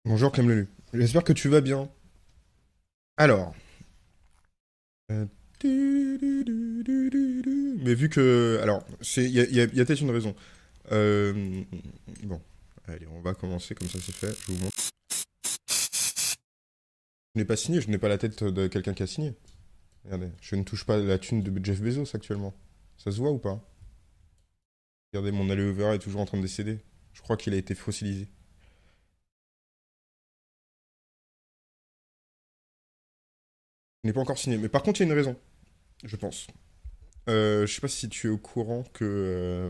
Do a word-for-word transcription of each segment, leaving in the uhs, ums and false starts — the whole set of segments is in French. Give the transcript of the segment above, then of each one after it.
Bonjour Clem j'espère que tu vas bien. Alors, euh, mais vu que, alors, c'est, il y a, y a- y a peut-être une raison. Euh, bon, allez, on va commencer comme ça c'est fait. Je vous montre. Je n'ai pas signé, je n'ai pas la tête de quelqu'un qui a signé. Regardez, je ne touche pas la thune de Jeff Bezos actuellement. Ça se voit ou pas? Regardez, mon aller-over est toujours en train de décéder. Je crois qu'il a été fossilisé. Je n'ai pas encore signé, mais par contre il y a une raison, je pense. Euh, je sais pas si tu es au courant que euh,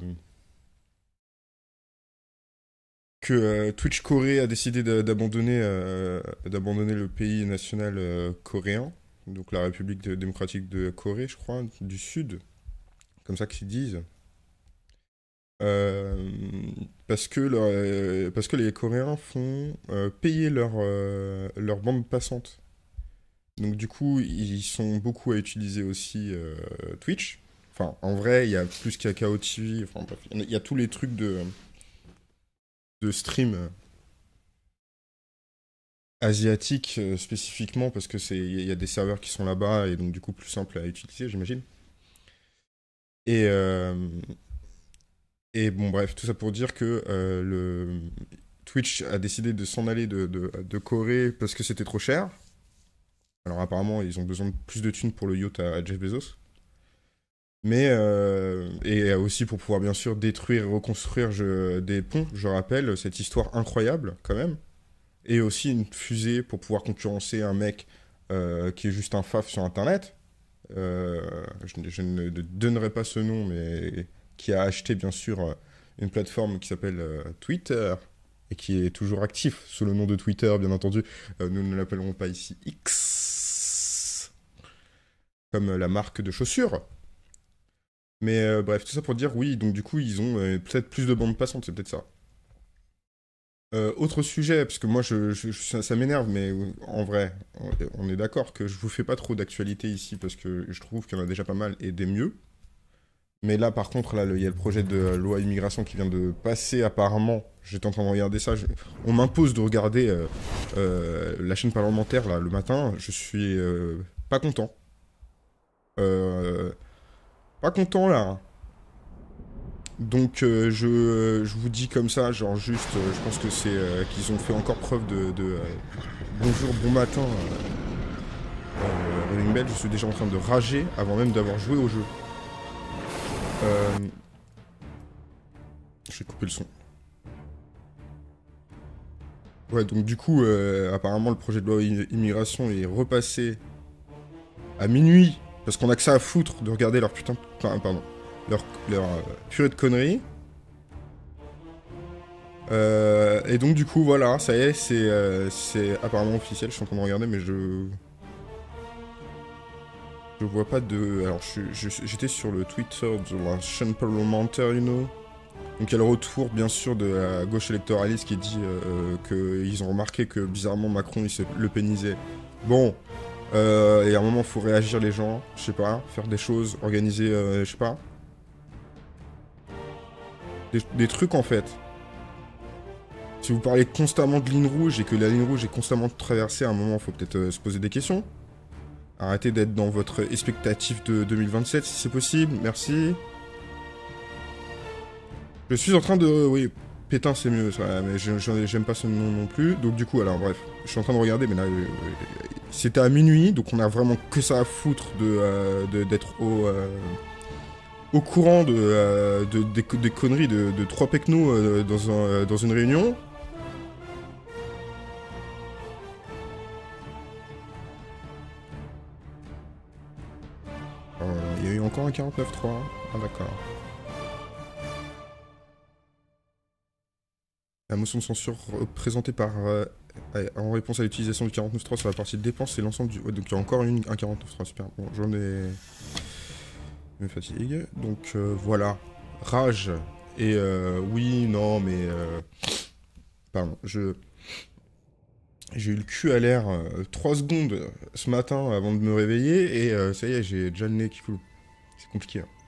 que euh, Twitch Corée a décidé d'a- d'abandonner euh, d'abandonner le pays national euh, coréen, donc la République de- démocratique de Corée, je crois, du Sud, comme ça qu'ils disent. Euh, parce que leur- euh, parce que les Coréens font euh, payer leur euh, leur bande passante. Donc du coup, ils sont beaucoup à utiliser aussi euh, Twitch. Enfin, en vrai, il y a plus qu'à K O T V. Enfin, bref, il y, en a il y a tous les trucs de de stream asiatique euh, spécifiquement parce que c'est il y a des serveurs qui sont là-bas et donc du coup plus simple à utiliser, j'imagine. Et euh, et bon bref, tout ça pour dire que euh, le Twitch a décidé de s'en aller de, de, de Corée parce que c'était trop cher. Alors apparemment, ils ont besoin de plus de thunes pour le yacht à, à Jeff Bezos. Mais euh, et aussi pour pouvoir bien sûr détruire et reconstruire je, des ponts, je rappelle, cette histoire incroyable quand même. Et aussi une fusée pour pouvoir concurrencer un mec euh, qui est juste un faf sur Internet. Euh, je, ne je ne donnerai pas ce nom, mais qui a acheté bien sûr euh, une plateforme qui s'appelle euh, Twitter et qui est toujours actif sous le nom de Twitter, bien entendu. Euh, nous ne l'appellerons pas ici X, comme la marque de chaussures. Mais euh, bref, tout ça pour dire oui, donc du coup ils ont euh, peut-être plus de bandes passantes, c'est peut-être ça. Euh, autre sujet, parce que moi je, je- je- ça, ça m'énerve, mais euh, en vrai, on, on est d'accord que je vous fais pas trop d'actualité ici parce que je trouve qu'il y en a déjà pas mal et des mieux. Mais là, par contre, là, le- il y a le projet de loi immigration qui vient de passer apparemment. J'étais en train de regarder ça. je- On m'impose de regarder euh, euh, la chaîne parlementaire là le matin. Je suis euh, pas content. Euh, Pas content là. Donc euh, je, je vous dis comme ça, genre juste, euh, je pense que c'est euh, qu'ils ont fait encore preuve de, de, euh, bonjour, bon matin, euh, euh, Running Bell. Je suis déjà en train de rager avant même d'avoir joué au jeu. Euh, je vais couper le son. Ouais, donc du coup, euh, apparemment, le projet de loi immigration est repassé à minuit, parce qu'on a que ça à foutre de regarder leur putain... Enfin, pardon. Leur, leur euh, purée de conneries. Euh, et donc du coup, voilà, ça y est, c'est euh, c'est apparemment officiel, je suis en train de regarder, mais je... Je vois pas de... Alors, je- je- j'étais sur le Twitter de la chaîne parlementaire, you know. Donc il y a le retour, bien sûr, de la gauche électoraliste qui dit euh, qu'ils ont remarqué que, bizarrement, Macron, il se le pénisait. Bon, euh, et à un moment, faut réagir, les gens, je sais pas, faire des choses, organiser, euh, je sais pas, des, des trucs, en fait. Si vous parlez constamment de ligne rouge et que la ligne rouge est constamment traversée, à un moment, faut peut-être euh, se poser des questions. Arrêtez d'être dans votre expectatif de deux mille vingt-sept, si c'est possible, merci. Je suis en train de... Oui, Pétain c'est mieux, ça, mais j'aime pas ce nom non plus. Donc du coup, alors bref, je suis en train de regarder, mais là, euh, c'était à minuit, donc on a vraiment que ça à foutre de euh, de- d'être au, euh, au courant de, euh, de- des, des conneries de, de trois pecnos euh, dans, un, euh, dans une réunion. Euh, Il y a eu encore un quarante-neuf trois. Ah d'accord. La motion de censure euh, présentée par euh, en réponse à l'utilisation du quarante-neuf trois sur la partie de dépenses et l'ensemble du... Ouais, donc il y a encore une, un quarante-neuf trois, super. Bon, j'en ai... me fatigue. Donc euh, voilà. Rage. Et euh, oui, non, mais... Euh, pardon, je... J'ai eu le cul à l'air euh, trois secondes euh, ce matin avant de me réveiller et euh, ça y est, j'ai déjà le nez qui coule. C'est compliqué. Hein.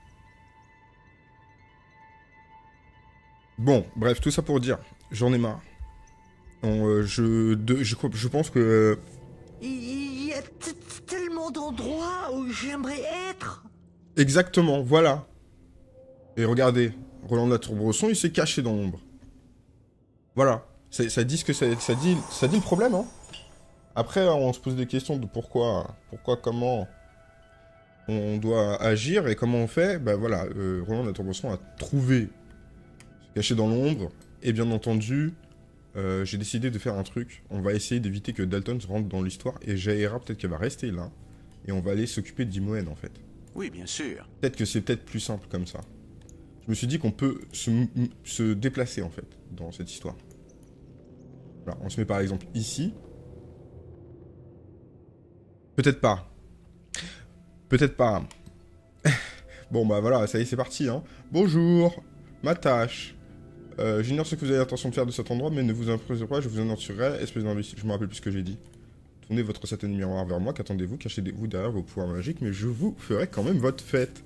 Bon, bref, tout ça pour dire, j'en ai marre. On, euh, je, de, je, crois- je pense que... Il y a t- tellement d'endroits où j'aimerais être. Exactement, voilà. Et regardez, Roland de la Tour-Bresson, il s'est caché dans l'ombre. Voilà. Ça, ça dit ce que ça, ça dit, ça dit le problème, hein. Après, on se pose des questions de pourquoi, pourquoi, comment on doit agir et comment on fait. Ben voilà, euh, Roland de la Tour-Bresson a trouvé, se cacher dans l'ombre. Et bien entendu, euh, j'ai décidé de faire un truc. On va essayer d'éviter que Dalton se rentre dans l'histoire. Et Jaira, peut-être qu'elle va rester là. Et on va aller s'occuper d'Imoen, en fait. Oui, bien sûr. Peut-être que c'est peut-être plus simple comme ça. Je me suis dit qu'on peut se, se déplacer, en fait, dans cette histoire. Voilà, on se met par exemple ici. Peut-être pas. Peut-être pas. Bon, bah voilà, ça y est, c'est parti, hein. Bonjour, ma tâche. Euh, J'ignore ce que vous avez l'intention de faire de cet endroit, mais ne vous imposez pas, je vous en assurerai. Espèce d'imbécile, je me rappelle plus ce que j'ai dit. Tournez votre satin miroir vers moi, qu'attendez-vous? Cachez-vous derrière vos pouvoirs magiques, mais je vous ferai quand même votre fête.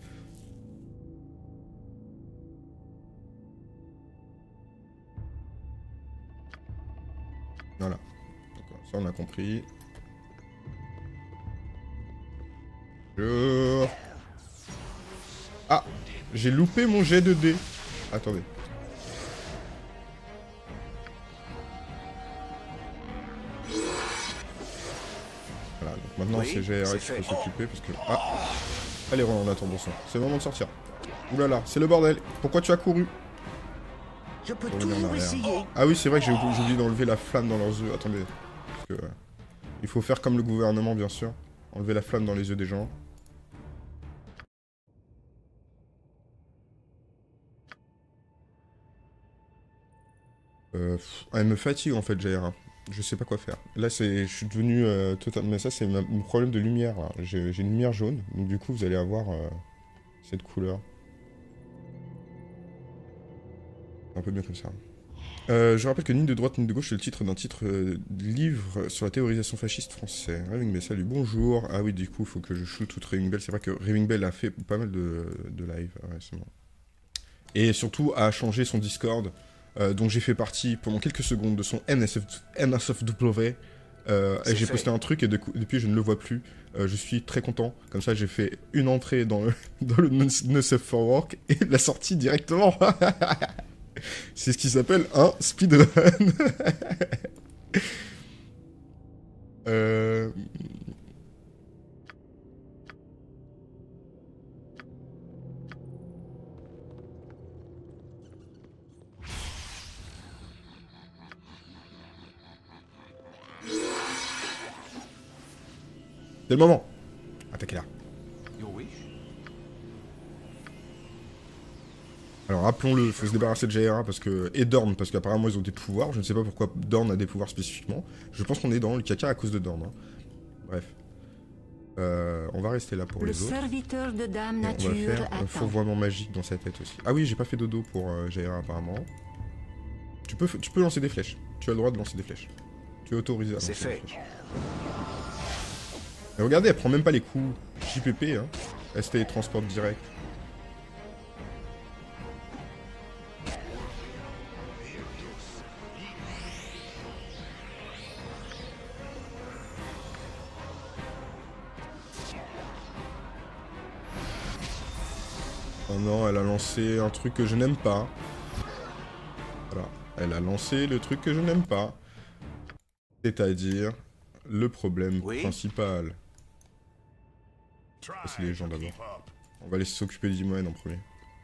Voilà. Donc, ça, on a compris. Bonjour. Ah, j'ai loupé mon jet de dés. Attendez. Voilà, donc maintenant Oui, c'est G R c'est qui peut fait. s'occuper parce que... Ah. Allez, Roland, on attend bon sang. C'est le moment de sortir. Oulala, c'est le bordel. Pourquoi tu as couru? Je peux Pour revenir en toujours arrière. essayer. Ah oui, c'est vrai que j'ai j'ai oublié d'enlever la flamme dans leurs yeux. Attendez. Parce que... euh, il faut faire comme le gouvernement, bien sûr. Enlever la flamme dans les yeux des gens. Euh, pff, elle me fatigue en fait, J R. Je sais pas quoi faire. Là, c'est, je suis devenu euh, total. Mais ça, c'est ma- mon problème de lumière. là. J'ai j'ai une lumière jaune, donc du coup, vous allez avoir euh, cette couleur. Un peu bien comme ça. Euh, je rappelle que Ni de droite ni de gauche, c'est le titre d'un titre euh, livre sur la théorisation fasciste français. Raving Bell, salut, bonjour. Ah oui, du coup, il faut que je shoot toute Raving Bell. C'est vrai que Raving Bell a fait pas mal de, de live récemment. Et surtout a changé son Discord, euh, dont j'ai fait partie pendant quelques secondes de son N S F, N S F W. Euh, et j'ai fait. posté un truc et de coup- depuis je ne le vois plus. Euh, je suis très content. Comme ça, j'ai fait une entrée dans le, dans le No Safe for Work et la sortie directement. C'est ce qui s'appelle un speedrun. euh... C'est le moment. Attaquez là. Your wish? Alors rappelons-le, il faut se débarrasser de J R A parce que... et Dorn, parce qu'apparemment ils ont des pouvoirs. Je ne sais pas pourquoi Dorn a des pouvoirs spécifiquement. Je pense qu'on est dans le caca à cause de Dorn. Hein. Bref. Euh, on va rester là pour Le les autres. serviteur de Dame Et on va Nature faire un attend. fourvoiement magique dans sa tête aussi. Ah oui, j'ai pas fait dodo pour euh, J R A apparemment. Tu peux, tu peux lancer des flèches. Tu as le droit de lancer des flèches. Tu es autorisé à lancer C'est des fait. flèches. Mais regardez, elle prend même pas les coups. J P P, hein. S T transporte direct. Oh non, elle a lancé un truc que je n'aime pas. Voilà. Elle a lancé le truc que je n'aime pas. C'est-à-dire le problème Oui. principal. Ça, c'est les gens d'abord. On va laisser s'occuper d'Imoen en premier.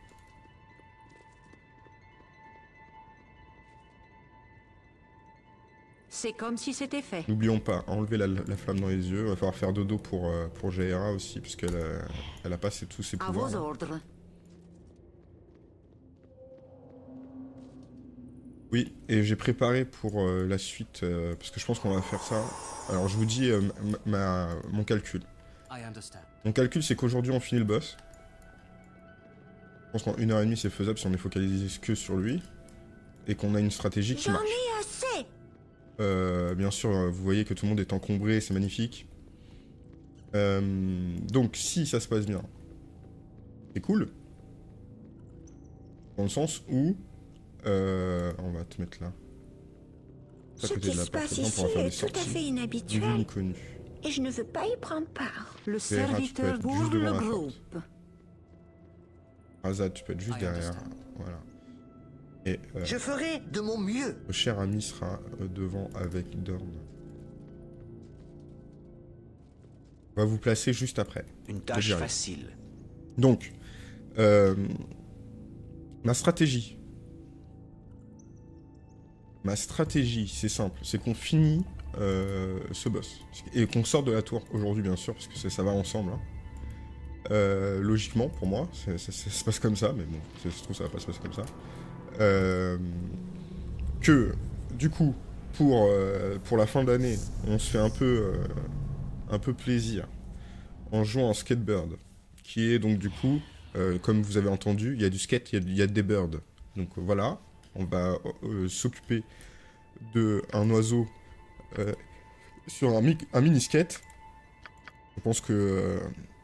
C'est comme si c'était fait. N'oublions pas, enlever la, la flamme dans les yeux. Il va falloir faire dodo pour, euh, pour J R A aussi, puisqu'elle a, elle a pas ses- tous ses À pouvoirs. vos là. ordres. Oui, et j'ai préparé pour euh, la suite, euh, parce que je pense qu'on va faire ça. Alors je vous dis euh, ma- ma- mon calcul. I understand. Mon calcul, c'est qu'aujourd'hui on finit le boss. Je pense qu'en une heure et demie c'est faisable si on est focalisé que sur lui. Et qu'on a une stratégie qui J'en marche. ai assez. Euh, bien sûr, euh, vous voyez que tout le monde est encombré, c'est magnifique. Euh, donc, si ça se passe bien, c'est cool. Dans le sens où... euh, on va te mettre là. à Ce côté qui de la se porte, passe on ici pourra faire des est tout à sorties. fait Ni vu ni inhabituel connu. et je ne veux pas y prendre part. Le Vera, tu peux serviteur être juste ouvre devant le la porte. groupe. Razad, tu peux être juste I derrière. understand. Voilà. Et euh, Je ferai de mon mieux. le cher ami sera euh, devant avec Dorn. On va vous placer juste après. Une tâche J'y arrive. facile. Donc, euh, ma stratégie. Ma stratégie, c'est simple. C'est qu'on finit euh, ce boss. Et qu'on sorte de la tour aujourd'hui, bien sûr, parce que ça, ça va ensemble. Hein. Euh, logiquement, pour moi, ça, ça- ça se passe comme ça, mais bon, ça se trouve, ça va pas se passer comme ça. Euh, que, du coup, pour, euh, pour la fin d'année, on se fait un peu, euh, un peu plaisir en jouant en Skatebird, qui est donc du coup, euh, comme vous avez entendu, il y a du skate, il y a, il y a des birds. Donc euh, voilà, on va euh, s'occuper de un oiseau euh, sur un, mi- un mini skate. Je pense que euh,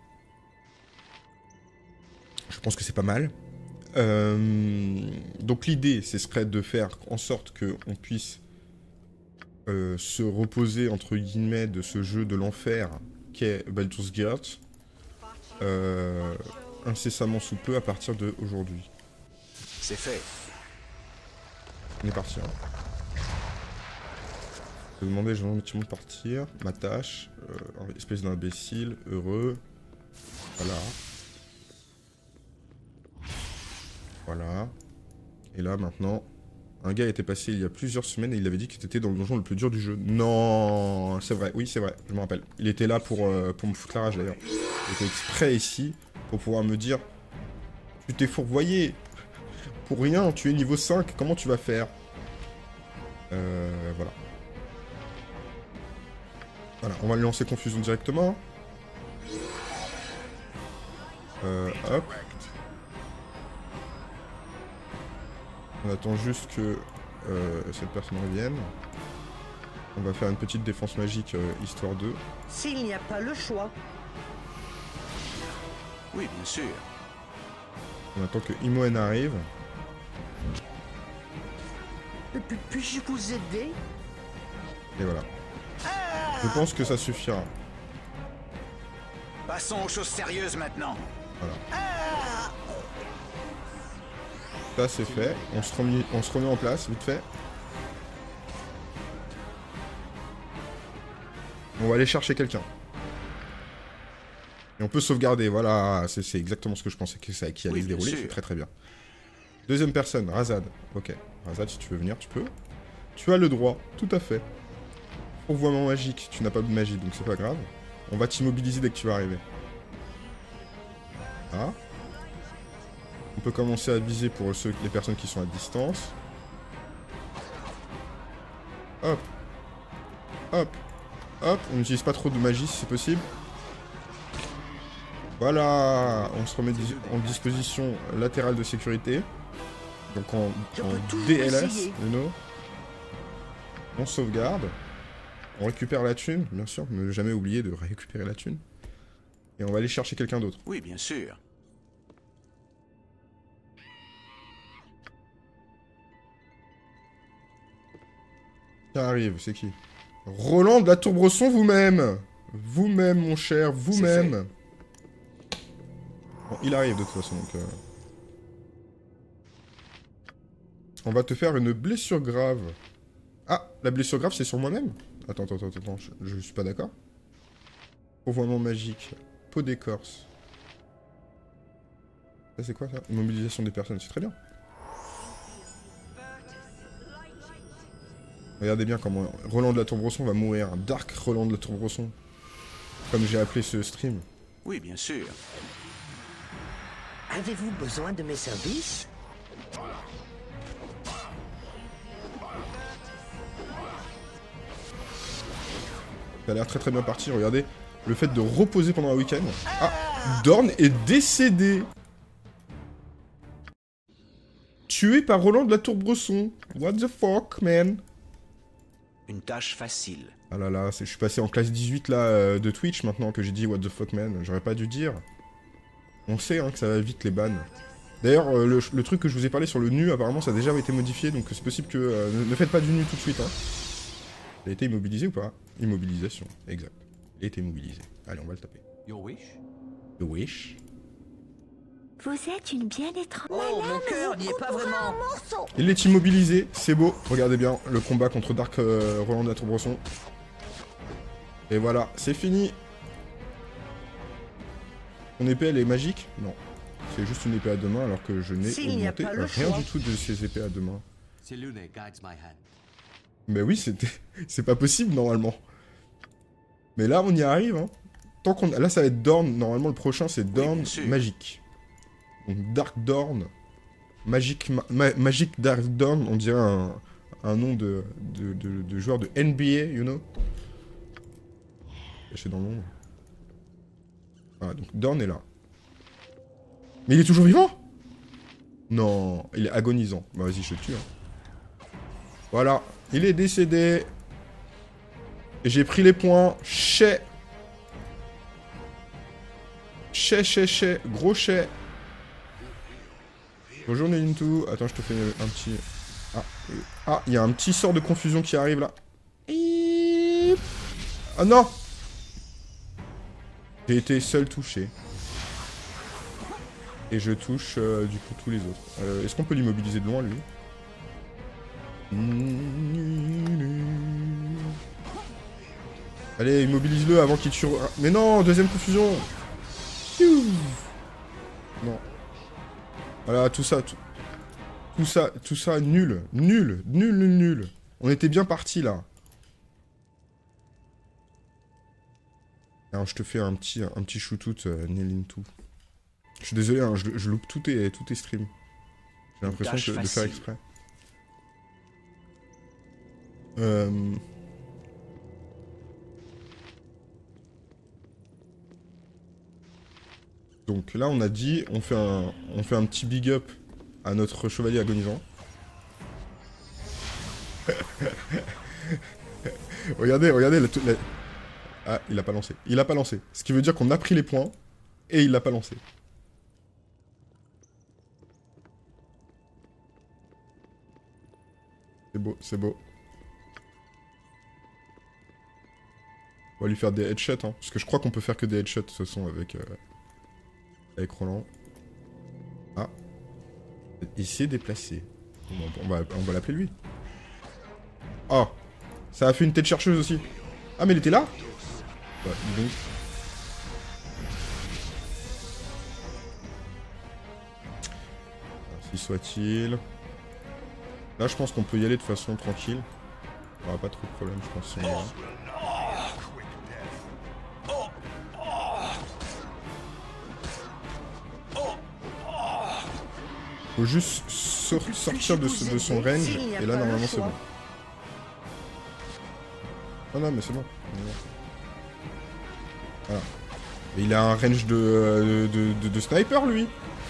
je pense que c'est pas mal. Euh, donc l'idée, ce serait de faire en sorte qu'on puisse euh, se reposer entre guillemets de ce jeu de l'enfer qu'est Baldur's Gate euh, incessamment sous peu à partir d'aujourd'hui. C'est fait. On est parti. Hein. Je vais demander gentiment de partir. Ma tâche, euh, espèce d'imbécile, heureux. Voilà. Voilà. Et là maintenant, un gars était passé il y a plusieurs semaines et il avait dit qu'il était dans le donjon le plus dur du jeu. Non, c'est vrai, oui c'est vrai, je me rappelle. Il était là pour, euh, pour me foutre la rage d'ailleurs. Il était exprès ici pour pouvoir me dire tu t'es fourvoyé. Pour rien, tu es niveau cinq, comment tu vas faire? Euh, voilà. Voilà, on va lui lancer confusion directement. Euh, hop. On attend juste que euh, cette personne revienne. On va faire une petite défense magique, euh, histoire de... S'il n'y a pas le choix. Oui, bien sûr. On attend que Imoen arrive. Puis- Puis-je vous aider? Et voilà. Je pense que ça suffira. Passons aux choses sérieuses maintenant. Ça c'est fait. On se, remet, on se remet en place, vite fait. On va aller chercher quelqu'un. Et on peut sauvegarder, voilà. C'est c'est exactement ce que je pensais que ça, qui allait Oui, se bien dérouler. sûr. C'est très très bien. Deuxième personne, Razad. Ok. Razad, si tu veux venir, tu peux. Tu as le droit, tout à fait. Pourvoiement magique, tu n'as pas de magie, donc c'est pas grave. On va t'immobiliser dès que tu vas arriver. Ah. On peut commencer à viser pour ceux, les personnes qui sont à distance. Hop. Hop. Hop. On n'utilise pas trop de magie si c'est possible. Voilà. On se remet dis- en disposition latérale de sécurité. Donc en, Je en peux toujours D L S, essayer. you know. On sauvegarde. On récupère la thune, bien sûr. Ne jamais oublier de récupérer la thune. Et on va aller chercher quelqu'un d'autre. Oui, bien sûr. Qui arrive, c'est qui? Roland de la Tour-Bresson vous-même. Vous-même, mon cher, vous-même. Bon, il arrive de toute façon, donc... euh, On va te faire une blessure grave. Ah, la blessure grave, c'est sur moi-même? Attends, attends, attends, attends, je, je suis pas d'accord. Pourvoiement magique. Peau d'écorce. Ça, c'est quoi, ça? Immobilisation des personnes, c'est très bien. Regardez bien comment Roland de la Tour-Bresson va mourir. Dark Roland de la Tour-Bresson. Comme j'ai appelé ce stream. Oui, bien sûr. Avez-vous besoin de mes services? Ça a l'air très très bien parti, regardez. Le fait de reposer pendant un week-end. Ah, Dorn est décédé. Tué par Roland de la Tour-Bresson. What the fuck, man? Une tâche facile. Ah là là, c'est- je suis passé en classe dix-huit là euh, de Twitch maintenant que j'ai dit what the fuck, man. J'aurais pas dû dire. On sait hein, que ça va vite les bans. D'ailleurs, euh, le, le truc que je vous ai parlé sur le nu, apparemment ça a déjà été modifié, donc c'est possible que... euh, ne, ne faites pas du nu tout de suite, hein. Il a été immobilisé ou pas? Immobilisation, exact. Il a été immobilisé. Allez, on va le taper. Your wish? The Wish. Vous êtes une bien étrange. Oh, mon cœur n'y est pas vraiment. Il est immobilisé, c'est beau. Regardez bien le combat contre Dark euh, Roland de la Tour-Bresson. Et voilà, c'est fini. Son épée, elle est magique? Non. C'est juste une épée à deux mains alors que je n'ai S'il n'y a augmenté pas le rien choix. du tout de ces épées à deux mains. Selune guides my hand. Mais oui, c'était... c'est pas possible normalement. Mais là, on y arrive. Hein. Tant qu'on... Là, ça va être Dorn. Normalement, le prochain, c'est Dorn bien sûr. magique. Donc, Dark Dorn. Magic, ma... ma- Magic Dark Dorn, on dirait un, un nom de... De... De... de joueur de N B A, you know. Caché dans l'ombre. Voilà, donc Dorn est là. Mais il est toujours vivant? Non, il est agonisant. Bah vas-y, je te tue. Hein. Voilà, il est décédé. Et j'ai pris les points. Chez. Chez, chez, chez. Gros chez. Bonjour Nelintou. Attends, je te fais un petit... Ah, euh, ah, il y a un petit sort de confusion qui arrive là. Ah non! J'ai été seul touché. Et je touche euh, du coup tous les autres. Euh, Est-ce qu'on peut l'immobiliser de loin lui? Allez, immobilise-le avant qu'il tue... Mais non, deuxième confusion. Non. Voilà, tout ça, tout, tout ça, tout ça, nul. Nul, nul, nul, nul. On était bien parti là. Alors je te fais un petit, un petit shootout, euh, Nelintou. Je suis désolé, hein, je, je loupe tous tes, tous tes streams. J'ai l'impression tâche que- de faire facile. exprès. Euh... Donc là, on a dit, on fait un, on fait un petit big up à notre chevalier agonisant. regardez, regardez la, la- Ah, il a pas lancé. Il a pas lancé. Ce qui veut dire qu'on a pris les points et il l'a pas lancé. C'est beau, c'est beau. On va lui faire des headshots, hein, parce que je crois qu'on peut faire que des headshots de toute façon avec, euh, avec Roland. Ah. Il s'est déplacé. On va, on va l'appeler lui. Oh. Ça a fait une tête chercheuse aussi. Ah mais il était là? Ouais, dis donc. Ainsi soit-il. Là, je pense qu'on peut y aller de façon tranquille. On aura pas trop de problème, je pense. Si on y va. Faut juste sor- sortir de, ce- de son range, et là, normalement, c'est bon. Non, non, mais c'est bon. Voilà. Et il a un range de, de, de, de sniper, lui.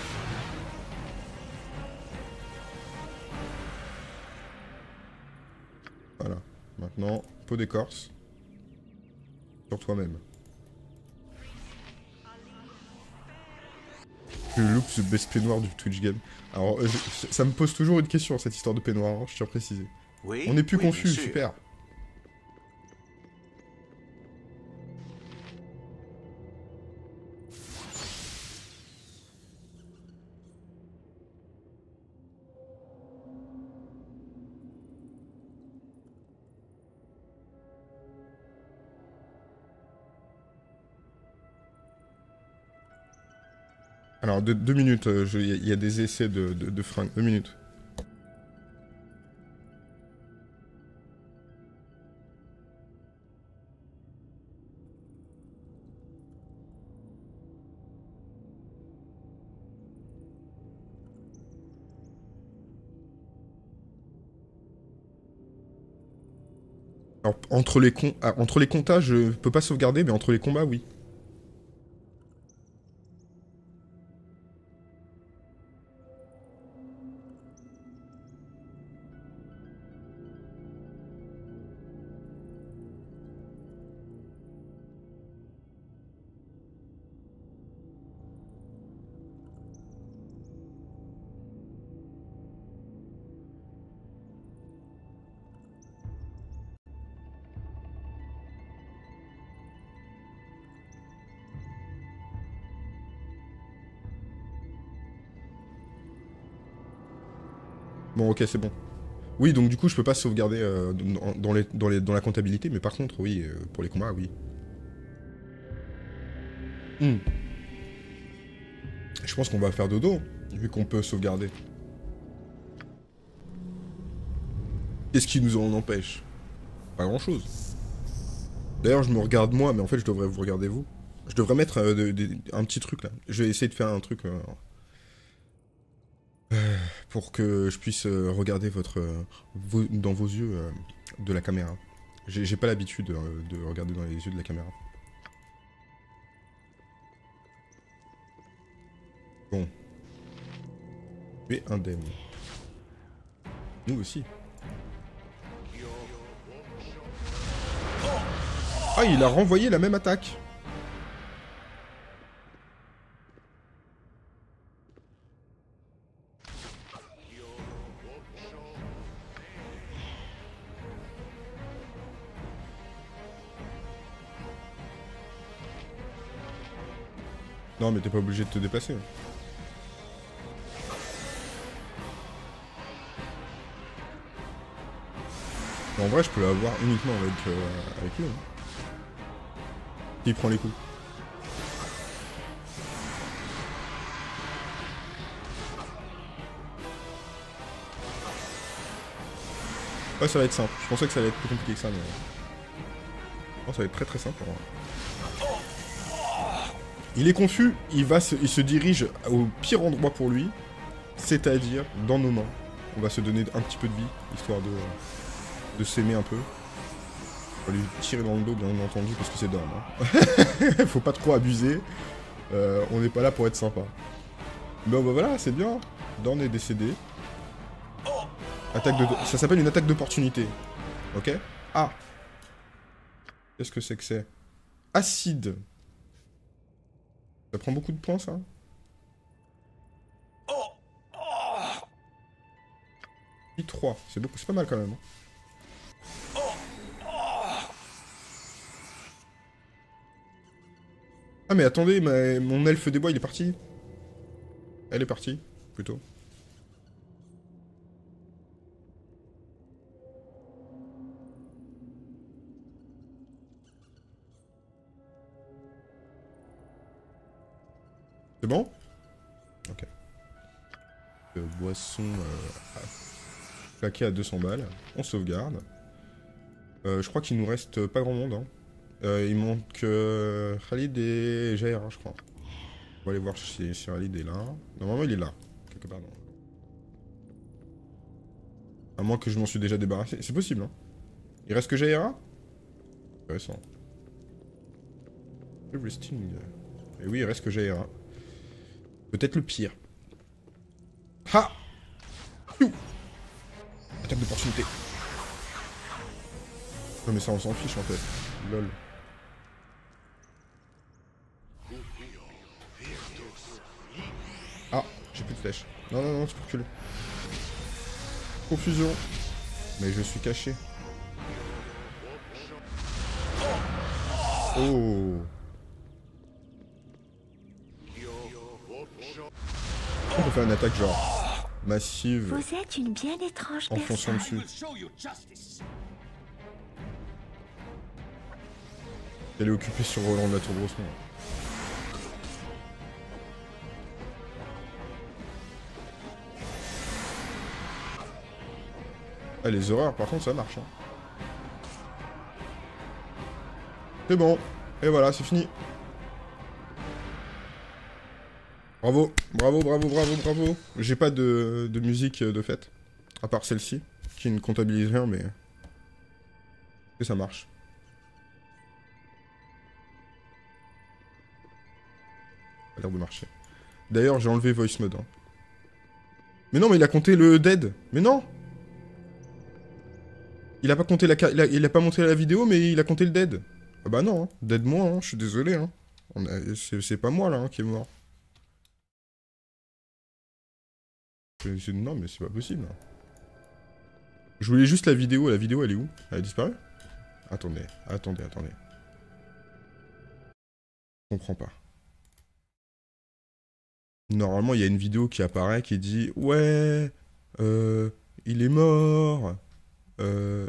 Voilà. Maintenant, peau d'écorce. Sur toi-même. Je loupe ce best peignoir du Twitch game. Alors, euh, je- ça me pose toujours une question, cette histoire de peignoir, hein, je tiens à préciser. Oui. On est plus oui, bien confus, sûr. super. Alors, deux, deux minutes, euh, je- il y, a- il y a des essais de, de, de fringues. Deux minutes. Alors, entre les, con- ah, entre les comptages, je peux pas sauvegarder, mais entre les combats, oui. Bon, ok, c'est bon. Oui, donc du coup, je peux pas sauvegarder euh, dans, dans, les, dans, les, dans la comptabilité, mais par contre, oui, euh, pour les combats, oui. Hmm. Je pense qu'on va faire dodo, vu qu'on peut sauvegarder. Qu'est-ce qui nous en empêche? Pas grand-chose. D'ailleurs, je me regarde moi, mais en fait, je devrais vous regarder vous. Je devrais mettre euh, de, de, un petit truc, là. Je vais essayer de faire un truc... Euh, euh, pour que je puisse euh, regarder votre... Euh, vos, dans vos yeux euh, de la caméra. J'ai pas l'habitude euh, de regarder dans les yeux de la caméra. Bon. Tu es indemne. Nous aussi. Ah, il a renvoyé la même attaque. Non, mais t'es pas obligé de te déplacer. En vrai, je peux l'avoir uniquement avec, euh, avec lui. Hein. Il prend les coups. Ouais, ça va être simple. Je pensais que ça allait être plus compliqué que ça, mais... Non, ça va être très très simple. Hein. Il est confus, il, va se, il se dirige au pire endroit pour lui, c'est-à-dire dans nos mains. On va se donner un petit peu de vie, histoire de, de s'aimer un peu. On va lui tirer dans le dos, bien entendu, parce que c'est Dorn. Hein. Faut pas trop abuser. Euh, on n'est pas là pour être sympa. Bon, bah voilà, c'est bien. Dorn est décédé. Attaque de... Ça s'appelle une attaque d'opportunité. Ok? Ah! Qu'est-ce que c'est que c'est? Acide. Ça prend beaucoup de points, ça? I trois. C'est beaucoup, c'est pas mal quand même. Ah mais attendez, ma... mon elfe des bois il est parti. Elle est partie, plutôt. C'est bon? Ok. Euh, boisson euh, claquée à deux cents balles. On sauvegarde. Euh, je crois qu'il nous reste pas grand monde. Hein. Euh, il manque euh, Khalid et Jaira, je crois. On va aller voir si, si Khalid est là. Normalement, il est là. Quelque part. Non. À moins que je m'en suis déjà débarrassé. C'est possible, hein. Il reste que Jaira? Intéressant. Resting. Et oui, il reste que Jaira. Peut-être le pire. Ha! Piou! Attaque d'opportunité. Non mais ça on s'en fiche en fait. Lol. Ah, j'ai plus de flèches. Non, non, non, tu peux reculer. Confusion. Mais je suis caché. Oh. On peut faire une attaque genre massive. Vous êtes une bien étrange en fonçant personne. dessus. Elle est occupée sur Roland de la Tour Grossement. Ah, les horreurs, par contre, ça marche. Hein. C'est bon. Et voilà, c'est fini. Bravo, bravo, bravo, bravo, bravo. J'ai pas de, de musique de fête. À part celle-ci, qui ne comptabilise rien, mais... que ça marche. Ça a l'air de marcher. D'ailleurs, j'ai enlevé Voice Mode. Hein. Mais non, mais il a compté le dead. Mais non! Il a pas compté la... Il a, il a pas montré la vidéo, mais il a compté le dead. Ah bah non, hein. Dead moi, hein. Je suis désolé. Hein. C'est pas moi, là, hein, qui est mort. Non, mais c'est pas possible. Je voulais juste la vidéo. La vidéo, elle est où? Elle a disparu? Attendez, attendez, attendez. Je comprends pas. Normalement, il y a une vidéo qui apparaît qui dit « Ouais, euh, il est mort. Euh,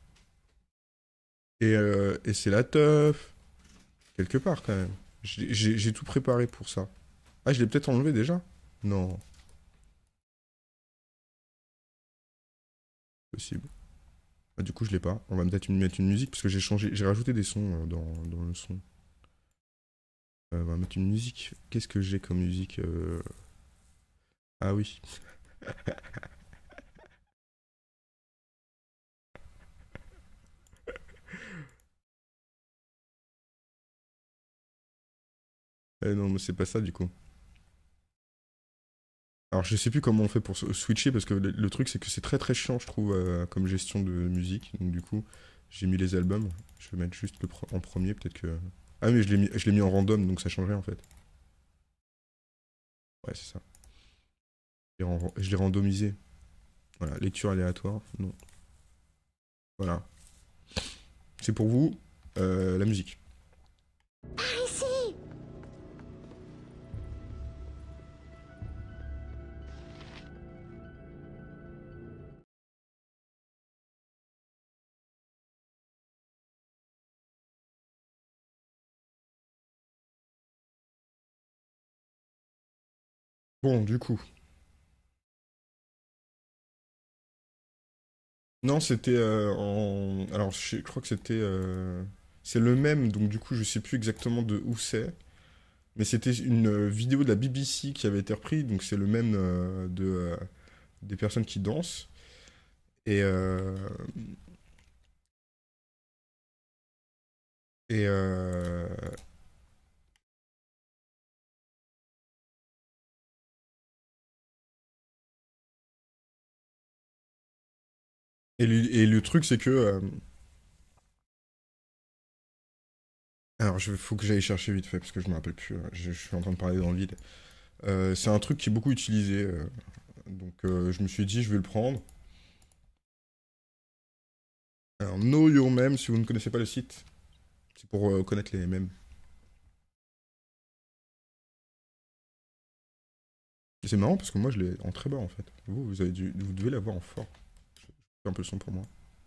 et euh, et c'est la teuf. Quelque part, quand même. J'ai j'ai- j'ai tout préparé pour ça. Ah, je l'ai peut-être enlevé déjà? Non, possible. Ah, du coup, je l'ai pas. On va peut-être une- mettre une musique parce que j'ai changé, j'ai rajouté des sons euh, dans, dans le son. Euh, on va mettre une musique. Qu'est-ce que j'ai comme musique euh, Ah oui. Eh non, mais c'est pas ça du coup. Alors, je sais plus comment on fait pour se- switcher parce que le, le truc, c'est que c'est très très chiant, je trouve, euh, comme gestion de musique. Donc, du coup, j'ai mis les albums. Je vais mettre juste le pre- en premier, peut-être que. Ah, mais je l'ai mis, je l'ai mis en random, donc ça change rien en fait. Ouais, c'est ça. Je l'ai ran- je l'ai randomisé. Voilà, lecture aléatoire. Non. Voilà. C'est pour vous, euh, la musique. Ici. Bon, du coup. Non, c'était euh, en. Alors, je, sais- je crois que c'était. euh, C'est le même, donc du coup, je sais plus exactement de où c'est. Mais c'était une euh, vidéo de la B B C qui avait été reprise, donc c'est le même euh, de, euh, des personnes qui dansent. Et, euh, et, euh, et, le, et le truc, c'est que. euh, Alors, il faut que j'aille chercher vite fait, parce que je me rappelle plus. euh, Je, je suis en train de parler dans le vide. Euh, c'est un truc qui est beaucoup utilisé. euh, donc, euh, je me suis dit, je vais le prendre. Alors, Know Your Meme, si vous ne connaissez pas le site, c'est pour euh, connaître les mèmes. Et c'est marrant parce que moi je l'ai en très bas en fait. Vous, vous, avez dû, vous devez l'avoir en fort. Je fais un peu le son pour moi.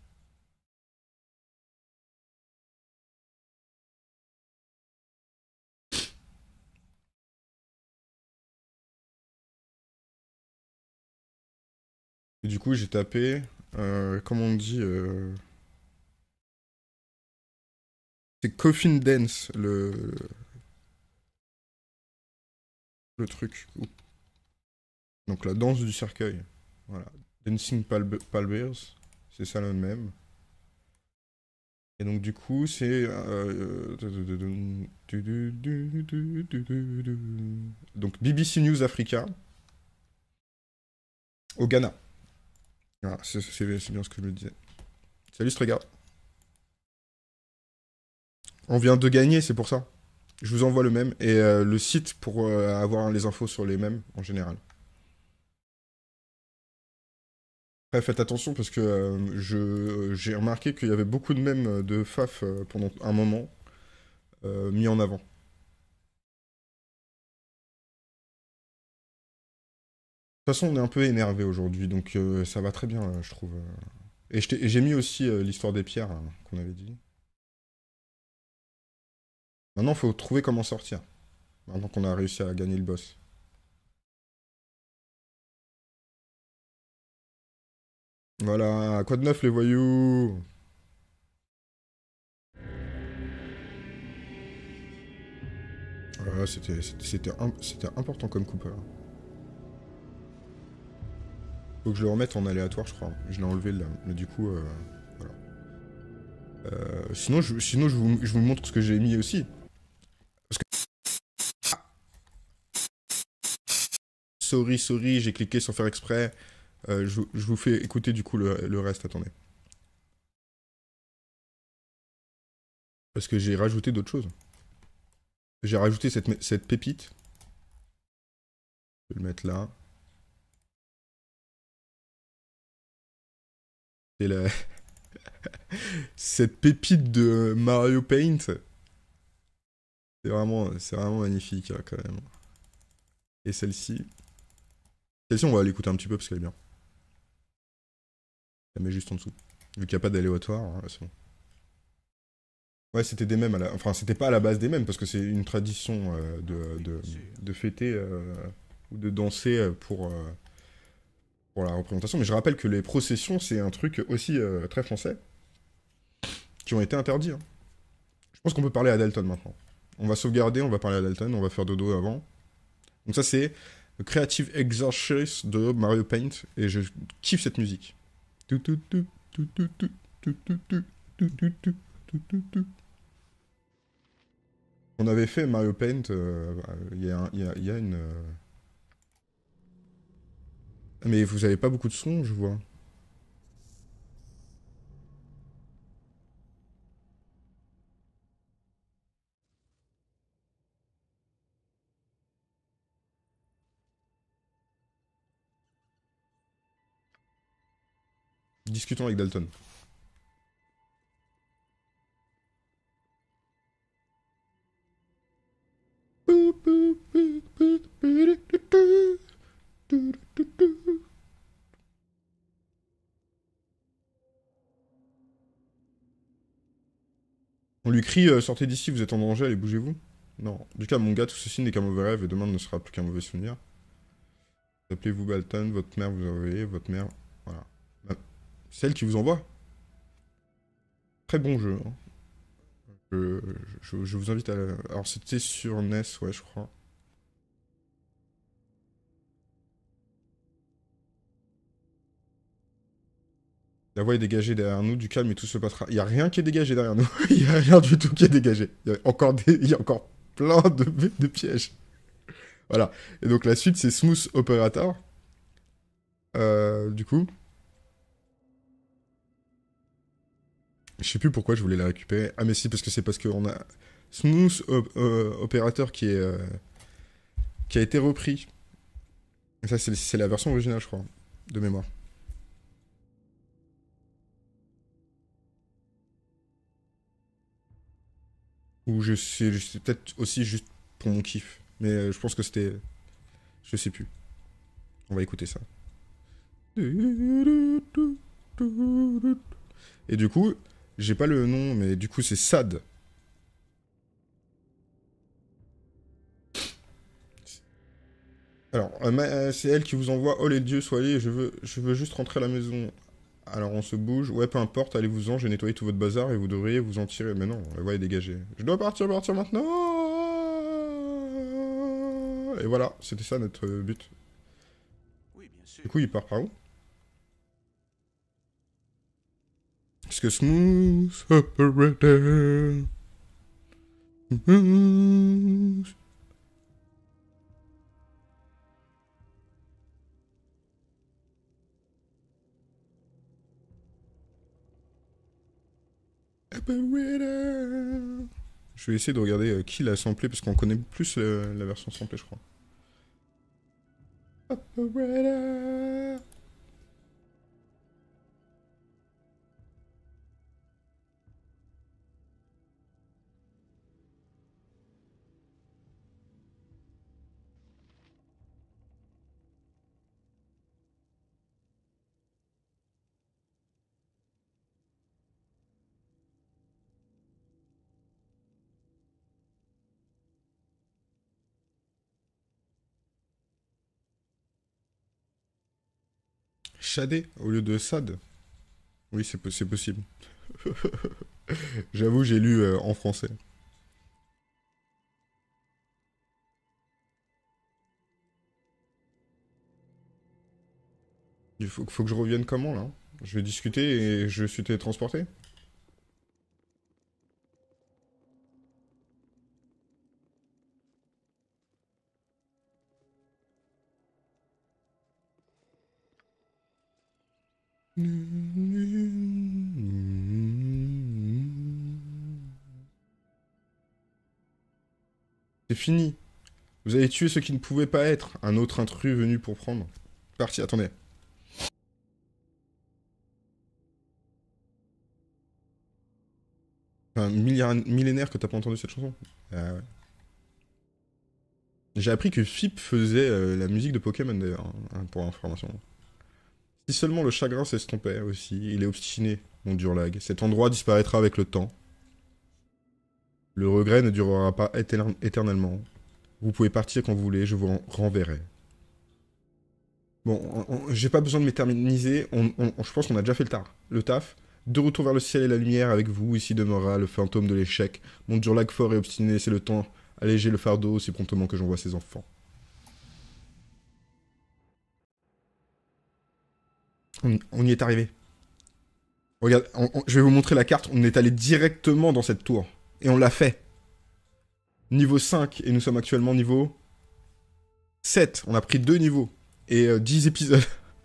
Et du coup, j'ai tapé, euh, comment on dit, euh, c'est Coffin Dance, le, le truc. Ouh. Donc la danse du cercueil. Voilà. Dancing Pal Pallbearers, c'est ça le même. Et donc du coup, c'est... euh, donc B B C News Africa, au Ghana. Voilà, c'est c'est- c'est bien ce que je me disais. Salut Strega. On vient de gagner, c'est pour ça. Je vous envoie le même et euh, le site pour euh, avoir les infos sur les mêmes en général. Après, faites attention parce que euh, je j'ai remarqué qu'il y avait beaucoup de mèmes de Faf euh, pendant un moment euh, mis en avant. De toute façon, on est un peu énervé aujourd'hui, donc euh, ça va très bien, euh, je trouve. euh. Et je t'ai- et j'ai mis aussi euh, l'histoire des pierres hein, qu'on avait dit. Maintenant, il faut trouver comment sortir. Maintenant qu'on a réussi à gagner le boss. Voilà, quoi de neuf les voyous? Voilà, c'était c'était c'était im- c'était important comme Cooper. Faut que je le remette en aléatoire, je crois. Je l'ai enlevé là, mais du coup, euh, voilà. Euh, sinon, je, sinon je, vous, je vous montre ce que j'ai mis aussi. Parce que... Sorry, sorry, j'ai cliqué sans faire exprès. Euh, je, je vous fais écouter du coup le, le reste, attendez. Parce que j'ai rajouté d'autres choses. J'ai rajouté cette, cette pépite. Je vais le mettre là. C'est la... cette pépite de Mario Paint. C'est vraiment, c'est vraiment magnifique hein, quand même. Et celle-ci. Celle-ci, on va l'écouter un petit peu parce qu'elle est bien. la mets juste en dessous. Vu qu'il n'y a pas d'aléatoire, hein, c'est bon. Ouais, c'était des mèmes. À la... Enfin, c'était pas à la base des mèmes, parce que c'est une tradition euh, de, de, de fêter euh, ou de danser euh, pour, euh, pour la représentation. Mais je rappelle que les processions, c'est un truc aussi euh, très français, qui ont été interdits. Hein. Je pense qu'on peut parler à Dalton maintenant. On va sauvegarder, on va parler à Dalton, on va faire dodo avant. Donc ça, c'est Creative Exercise de Mario Paint, et je kiffe cette musique. On avait fait Mario Paint, il euh, y, y, y a une... Euh... Mais vous avez pas beaucoup de sons, je vois. Discutons avec Dalton. On lui crie euh, sortez d'ici, vous êtes en danger, allez bougez-vous. Non. Du cas, mon gars, tout ceci n'est qu'un mauvais rêve et demain ne sera plus qu'un mauvais souvenir. Appelez-vous Dalton, votre mère vous a envoyé, votre mère. Voilà. C'est elle qui vous envoie. Très bon jeu. Hein. Je, je, je vous invite à... Alors c'était sur N E S, ouais, je crois. La voix est dégagée derrière nous, du calme et tout se passera. Il n'y a rien qui est dégagé derrière nous. Il n'y a rien du tout qui est dégagé. Il y a encore, des... Il y a encore plein de... de pièges. Voilà. Et donc la suite, c'est Smooth Operator. Euh, du coup... Je sais plus pourquoi je voulais la récupérer. Ah mais si, parce que c'est parce qu'on a Smooth op euh, Operator qui est euh, qui a été repris. Et ça c'est la version originale, je crois, de mémoire. Ou je sais, c'est peut-être aussi juste pour mon kiff. Mais euh, je pense que c'était... Je sais plus. On va écouter ça. Et du coup... J'ai pas le nom, mais du coup, c'est Sad. Alors, euh, c'est elle qui vous envoie « Oh les dieux, soyez, je veux, je veux juste rentrer à la maison. » Alors, on se bouge. Ouais, peu importe, allez-vous-en, j'ai nettoyé tout votre bazar et vous devriez vous en tirer. Mais non, la voie est dégagée. Je dois partir, partir maintenant. Et voilà, c'était ça notre but. Oui, bien sûr. Du coup, il part par où? Parce que Smooth Operator. Smooth. Operator. Je vais essayer de regarder euh, qui l'a samplé parce qu'on connaît plus euh, la version samplée, je crois. Operator. Shadé au lieu de Sad. Oui, c'est po possible. J'avoue, j'ai lu euh, en français. Il faut, faut que je revienne comment, là? Je vais discuter et je suis télétransporté? C'est fini. Vous avez tué ce qui ne pouvait pas être. Un autre intrus venu pour prendre. Parti, attendez. Un millénaire que t'as pas entendu cette chanson. Ah ouais. J'ai appris que F I P faisait euh, la musique de Pokémon d'ailleurs, hein, pour information. Si seulement le chagrin s'estompait aussi, il est obstiné, mon Durlag. Cet endroit disparaîtra avec le temps. Le regret ne durera pas éter- éternellement. Vous pouvez partir quand vous voulez, je vous ren- renverrai. Bon, on- on- j'ai pas besoin de m'éterniser, on, on- je pense qu'on a déjà fait le taf. Le taf. De retour vers le ciel et la lumière, avec vous, ici demeurera le fantôme de l'échec. Mon Durlag fort et obstiné, c'est le temps. Alléger le fardeau aussi promptement que j'envoie ses enfants. On, on y est arrivé. Regarde, on- on- je vais vous montrer la carte. On est allé directement dans cette tour. Et on l'a fait. Niveau cinq. Et nous sommes actuellement niveau sept. On a pris deux niveaux. Et euh, dix épisodes.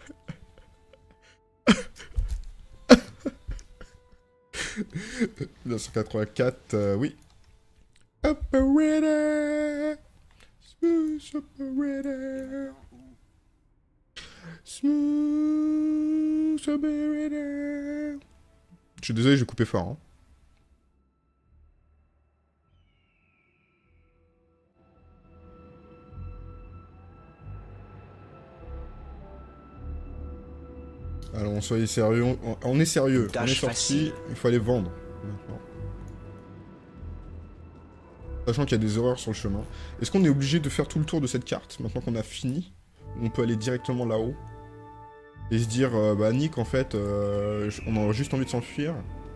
mille neuf cent quatre-vingt-quatre, euh, oui. Operator. Smooth operator. Smooth operator. Je suis désolé, j'ai coupé fort. Hein. Alors, soyez sérieux. On, on est sérieux. On est Tâche sorti. facile. Il faut aller vendre. Maintenant. Sachant qu'il y a des erreurs sur le chemin. Est-ce qu'on est obligé de faire tout le tour de cette carte maintenant qu'on a fini? On peut aller directement là-haut. Et se dire, euh, bah Nick, en fait, euh, on a juste envie de s'enfuir.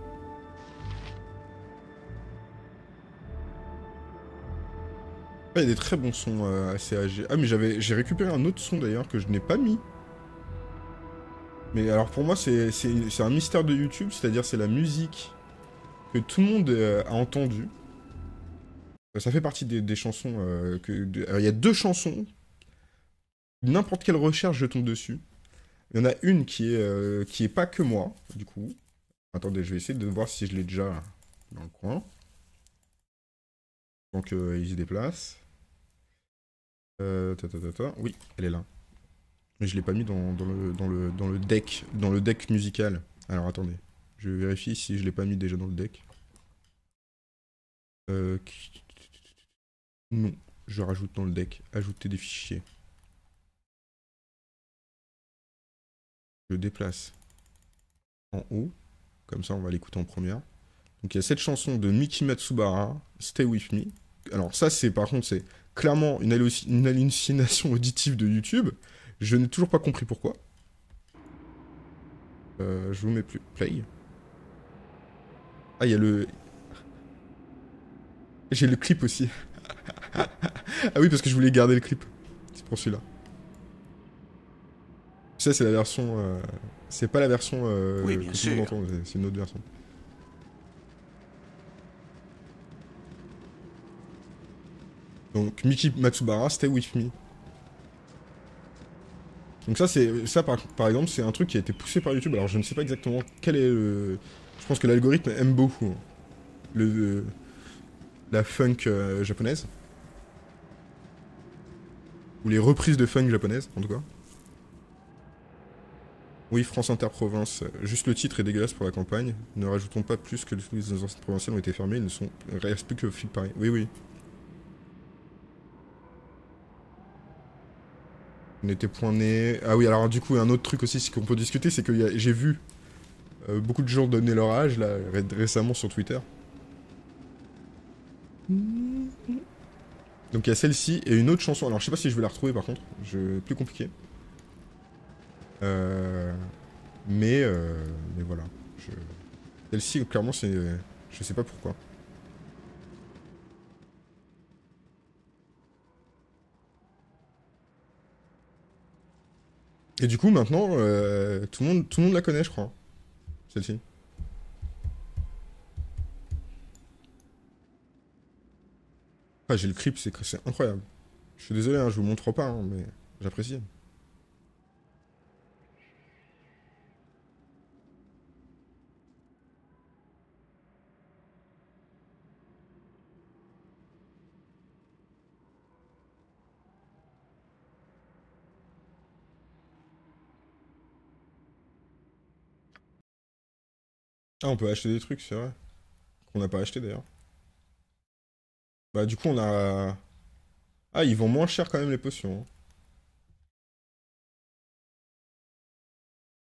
Ah, il y a des très bons sons euh, assez âgés. Ah, mais j'avais, j'ai récupéré un autre son d'ailleurs que je n'ai pas mis. Mais alors pour moi, c'est, c'est, c'est un mystère de YouTube, c'est-à-dire c'est la musique que tout le monde euh, a entendue. Ça fait partie des, des chansons euh, que... de- alors, il y a deux chansons. N'importe quelle recherche, je tombe dessus. Il y en a une qui est, euh, qui est pas que moi, du coup. Attendez, je vais essayer de voir si je l'ai déjà dans le coin. Donc, euh, il se déplace. Euh, ta, ta, ta, ta. Oui, elle est là. Mais je l'ai pas mis dans, dans le, dans, le, dans le deck, dans le deck musical. Alors, attendez. Je vérifie si je l'ai pas mis déjà dans le deck. Euh... Non, je rajoute dans le deck. Ajouter des fichiers. Je déplace en haut. Comme ça, on va l'écouter en première. Donc, il y a cette chanson de Miki Matsubara, Stay With Me. Alors, ça, c'est par contre, c'est clairement une, halluc- une hallucination auditive de YouTube. Je n'ai toujours pas compris pourquoi. Euh, je vous mets plus play. Ah, il y a le... J'ai le clip aussi. Ah oui, parce que je voulais garder le clip. C'est pour celui-là. Ça, c'est la version... Euh... C'est pas la version euh, Oui, bien que tout le monde sûr. entend, c'est- c'est une autre version. Donc, Miki Matsubara, Stay With Me. Donc ça, c'est ça par, par exemple, c'est un truc qui a été poussé par YouTube. Alors, je ne sais pas exactement quel est le... Je pense que l'algorithme aime beaucoup hein, le, la funk euh, japonaise. Ou les reprises de funk japonaises, en tout cas. Oui, France Inter Province. Juste le titre est dégueulasse pour la campagne. Ne rajoutons pas plus que les anciennes provinciales ont été fermées. Ils ne sont... Il reste plus que Philippe Paris. Oui, oui. On était point né. Ah oui, alors du coup, un autre truc aussi qu'on peut discuter, c'est que y a- j'ai vu euh, beaucoup de gens donner leur âge, là, ré- récemment sur Twitter. Donc il y a celle-ci et une autre chanson. Alors je sais pas si je vais la retrouver par contre. Je... Plus compliqué. Euh... Mais, euh... mais voilà. Je... Celle-ci, clairement, c'est... Je sais pas pourquoi. Et du coup, maintenant, euh, tout, le monde, tout le monde la connaît, je crois. Celle-ci. Ah, j'ai le clip, c'est c'est incroyable. Je suis désolé, hein, je vous montre pas, hein, mais j'apprécie. Ah, on peut acheter des trucs, c'est vrai. Qu'on n'a pas acheté d'ailleurs. Bah, du coup, on a. Ah, ils vont moins cher quand même les potions. Hein.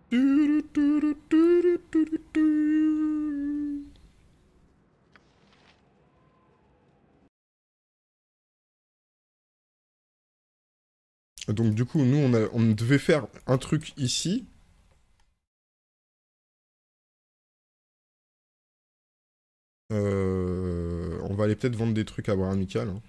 Donc du coup, nous, on, a, on devait faire un truc ici. Euh, on va aller peut-être vendre des trucs à Abraham Amical. Hein.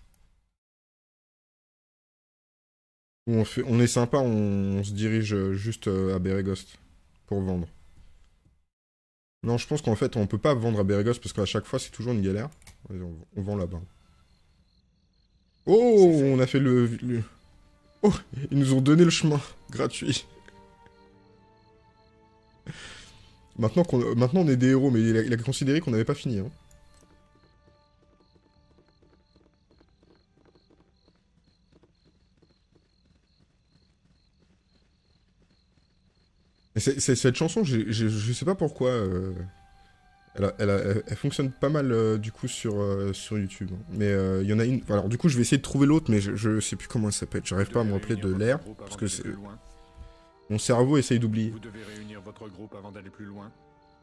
On, fait, on est sympa, on, on se dirige juste à Bérégost pour vendre. Non, je pense qu'en fait, on peut pas vendre à Bérégost parce qu'à chaque fois, c'est toujours une galère. Vas-y, on, on vend là-bas. Oh, on a fait le, le... Oh, ils nous ont donné le chemin, gratuit. Maintenant, qu'on, maintenant on est des héros, mais il a, il a considéré qu'on n'avait pas fini. Hein. Et c'est, c'est, cette chanson, j'ai, j'ai, je sais pas pourquoi, euh, elle, a, elle, a, elle, elle fonctionne pas mal euh, du coup sur, euh, sur YouTube. Hein. Mais il euh, y en a une. Alors du coup, je vais essayer de trouver l'autre, mais je, je sais plus comment elle s'appelle. J'arrive pas à me rappeler de l'air parce que c'est... mon cerveau essaye d'oublier. Vous devez réunir votre groupe avant d'aller plus loin.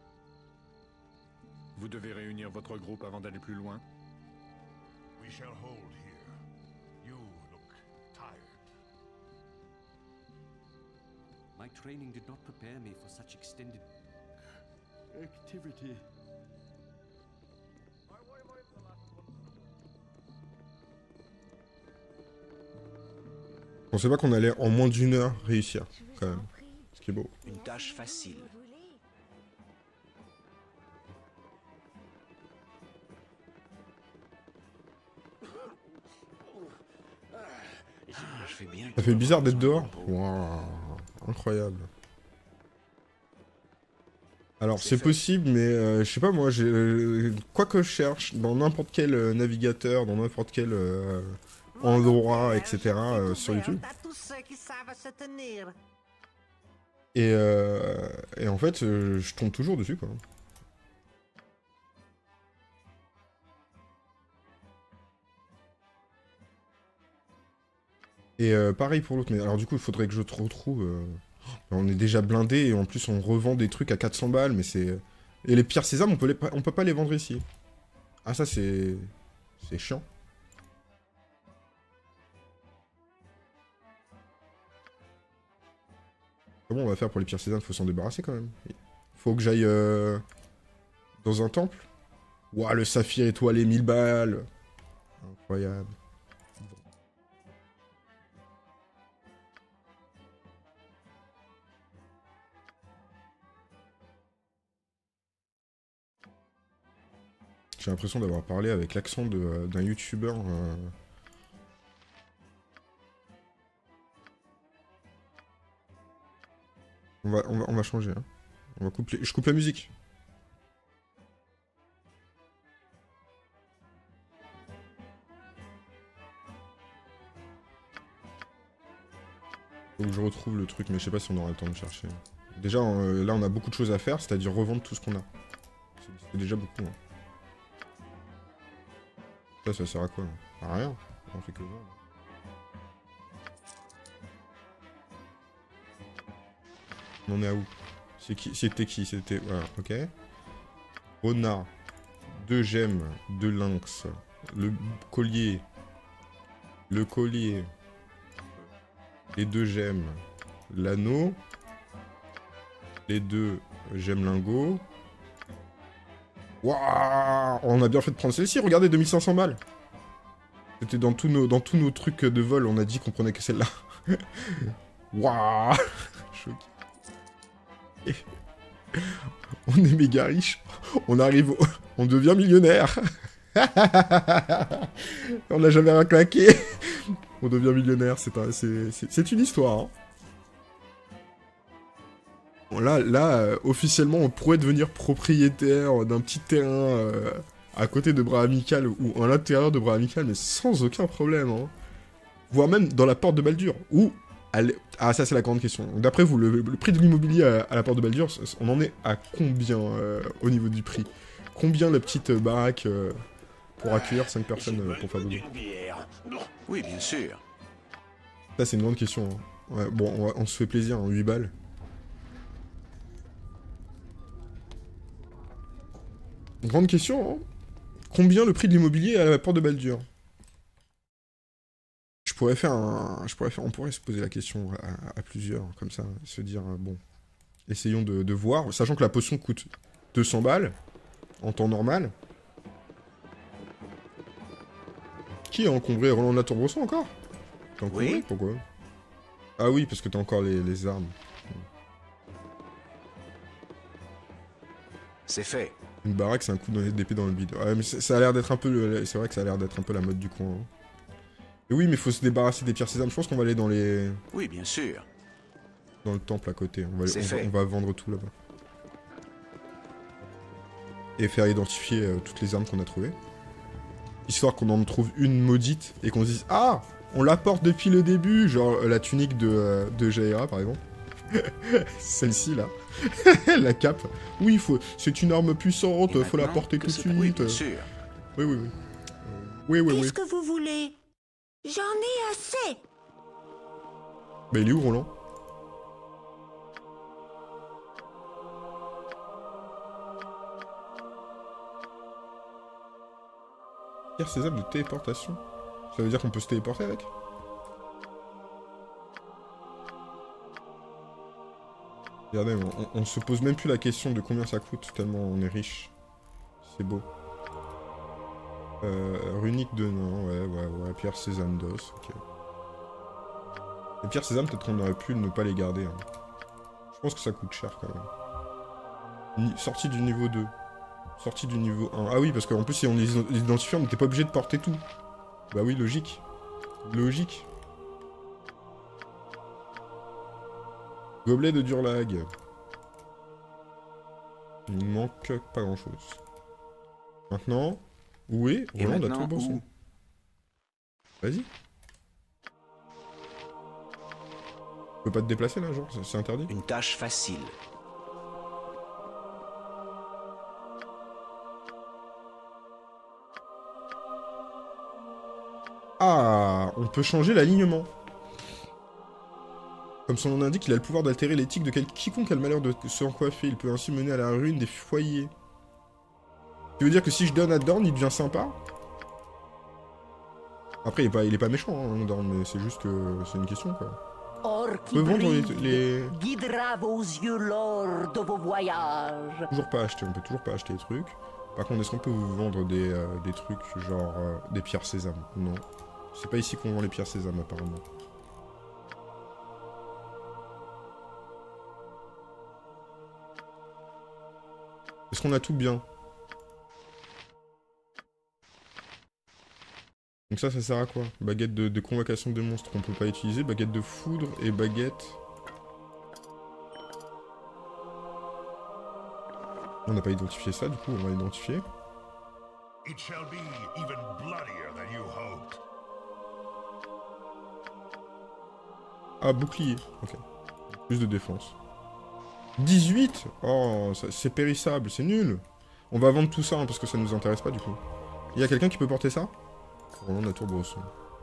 Vous devez réunir votre groupe avant d'aller plus loin. We shall hold here. You look tired. My training did not prepare me for such extended activity. Je pensais pas qu'on allait en moins d'une heure réussir, quand même. Ce qui est beau. Une tâche facile. Je fais bien. Ça fait bizarre d'être dehors. Waouh, incroyable. Alors c'est possible, mais euh, je sais pas moi, j'ai, euh, quoi que je cherche, dans n'importe quel euh, navigateur, dans n'importe quel euh, endroit, et cetera, euh, sur YouTube. Et, euh, et en fait, euh, je tombe toujours dessus, quoi. Et euh, pareil pour l'autre, mais alors du coup, il faudrait que je te retrouve... Euh... On est déjà blindé et en plus on revend des trucs à quatre cents balles, mais c'est... Et les pierres sésames, on peut, les... on peut pas les vendre ici. Ah ça c'est... C'est chiant. Comment on va faire pour les pierres sésames? Faut s'en débarrasser quand même. Faut que j'aille euh... dans un temple. Ouah, le saphir étoilé, mille balles. Incroyable. J'ai l'impression d'avoir parlé avec l'accent de, d'un youtubeur. Euh... On, va, on, va, on va changer. Hein. On va couper. Je coupe la musique. Faut que je retrouve le truc, mais je sais pas si on aura le temps de chercher. Déjà, euh, là, on a beaucoup de choses à faire, c'est-à-dire revendre tout ce qu'on a. C'est, c'est déjà beaucoup. Hein. Ça, ça sert à quoi? À rien. On fait que vendre. On en est à où? C'est qui? C'était qui? C'était... Voilà, ok. Renard. Deux gemmes. Deux lynx. Le collier. Le collier. Les deux gemmes. L'anneau. Les deux gemmes lingots. Waouh, on a bien fait de prendre celle-ci, regardez, deux mille cinq cents balles. C'était dans tous nos, dans tous nos trucs de vol, on a dit qu'on prenait que celle-là. Waouh. Choqué. On est méga riche. On arrive, au... on devient millionnaire. On n'a jamais rien claqué. On devient millionnaire, c'est, un... c'est... C'est... c'est une histoire. Hein. Bon, là, là euh, officiellement, on pourrait devenir propriétaire d'un petit terrain euh, à côté de Bras Amical ou à l'intérieur de Bras Amical, mais sans aucun problème. Hein. Voire même dans la porte de Baldur. Ou... Elle... Ah, ça, c'est la grande question. D'après vous, le, le prix de l'immobilier à, à la porte de Baldur, on en est à combien euh, au niveau du prix? Combien la petite baraque euh, pour accueillir cinq personnes euh, pour faire dodo? Oui, bien sûr. Ça, c'est une grande question. Hein. Ouais, bon, on, va, on se fait plaisir, hein, huit balles. Grande question, hein. Combien le prix de l'immobilier à la porte de Baldur? Je pourrais faire un... Je pourrais faire... On pourrait se poser la question à, à plusieurs, comme ça, se dire, bon... Essayons de, de voir, sachant que la potion coûte deux cents balles, en temps normal. Qui a encombré Roland de la Tour-Brosson encore? T'as encombré? Oui. Pourquoi? Ah oui, parce que t'as encore les, les armes. C'est fait. Une baraque, c'est un coup d'épée dans le bide. Ouais, mais ça a l'air d'être un peu... Le... C'est vrai que ça a l'air d'être un peu la mode du coin. Hein. Et oui, mais faut se débarrasser des pierres sésames. Je pense qu'on va aller dans les... Oui, bien sûr. Dans le temple à côté. On va, C'est on, fait. va, on va vendre tout là-bas. Et faire identifier euh, toutes les armes qu'on a trouvées. Histoire qu'on en trouve une maudite et qu'on se dise « Ah, on la porte depuis le début !» Genre euh, la tunique de, euh, de Jaira, par exemple. Celle-ci, là. La cape. Oui, faut... c'est une arme puissante, Et faut la maintenant porter que tout de c'est- suite. Oui, bien sûr. Oui, oui, oui. Euh, Oui, oui, oui. Qu'est-ce que vous voulez? J'en ai assez. Bah, il est où, Roland? Pierre sésame de téléportation. Ça veut dire qu'on peut se téléporter avec? Regardez, on, on, on se pose même plus la question de combien ça coûte, tellement on est riche. C'est beau. Euh, runique de nain, ouais, ouais, ouais, pierre sésame d'os, ok. Les pierres sésame, peut-être qu'on aurait pu ne pas les garder. Hein. Je pense que ça coûte cher, quand même. Ni sortie du niveau deux. Sortie du niveau un. Ah oui, parce qu'en plus, si on les identifie, on n'était pas obligé de porter tout. Bah oui, logique. Logique. Gobelet de Durlag. Il ne manque pas grand-chose. Maintenant, où est Et Roland de la maintenant, Tour-Brosson? où? Vas-y. Tu peux pas te déplacer là, genre, c'est interdit? Une tâche facile. Ah, on peut changer l'alignement. Comme son nom l'indique, il a le pouvoir d'altérer l'éthique de quel... quiconque a le malheur de se en coiffer. Il peut ainsi mener à la ruine des foyers. Tu veux dire que si je donne à Dorn, il devient sympa? Après, il est pas, il est pas méchant, hein, Dorn, mais c'est juste que c'est une question, quoi. Or On qui peut vendre les... brille les... guidera vos yeux lors de vos voyages. Toujours pas acheter, on peut toujours pas acheter des trucs. Par contre, est-ce qu'on peut vous vendre des, euh, des trucs genre euh, des pierres sésame? Non. C'est pas ici qu'on vend les pierres sésame, apparemment. Est-ce qu'on a tout bien? Donc ça, ça sert à quoi? Baguette de, de convocation de monstres qu'on peut pas utiliser, baguette de foudre et baguette... On n'a pas identifié ça, du coup, on va identifier. It shall be even bloodier than you hoped. Ah, bouclier, ok. Plus de défense. dix-huit. Oh, c'est périssable, c'est nul. On va vendre tout ça, hein, parce que ça nous intéresse pas, du coup. Il y a quelqu'un qui peut porter ça? Roland de la Tour-Brosson.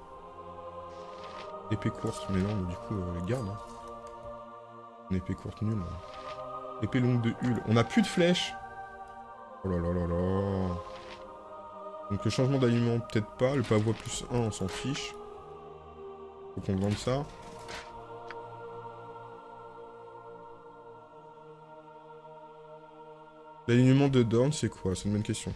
Épée courte, mais non, mais du coup, euh, garde. Hein. Une épée courte nulle. Hein. Épée longue de Hule. On a plus de flèches. Oh là là là là. Donc le changement d'aliment, peut-être pas. Le pavois plus un, on s'en fiche. Faut qu'on vende ça. L'alignement de Dorn, c'est quoi? C'est une bonne question.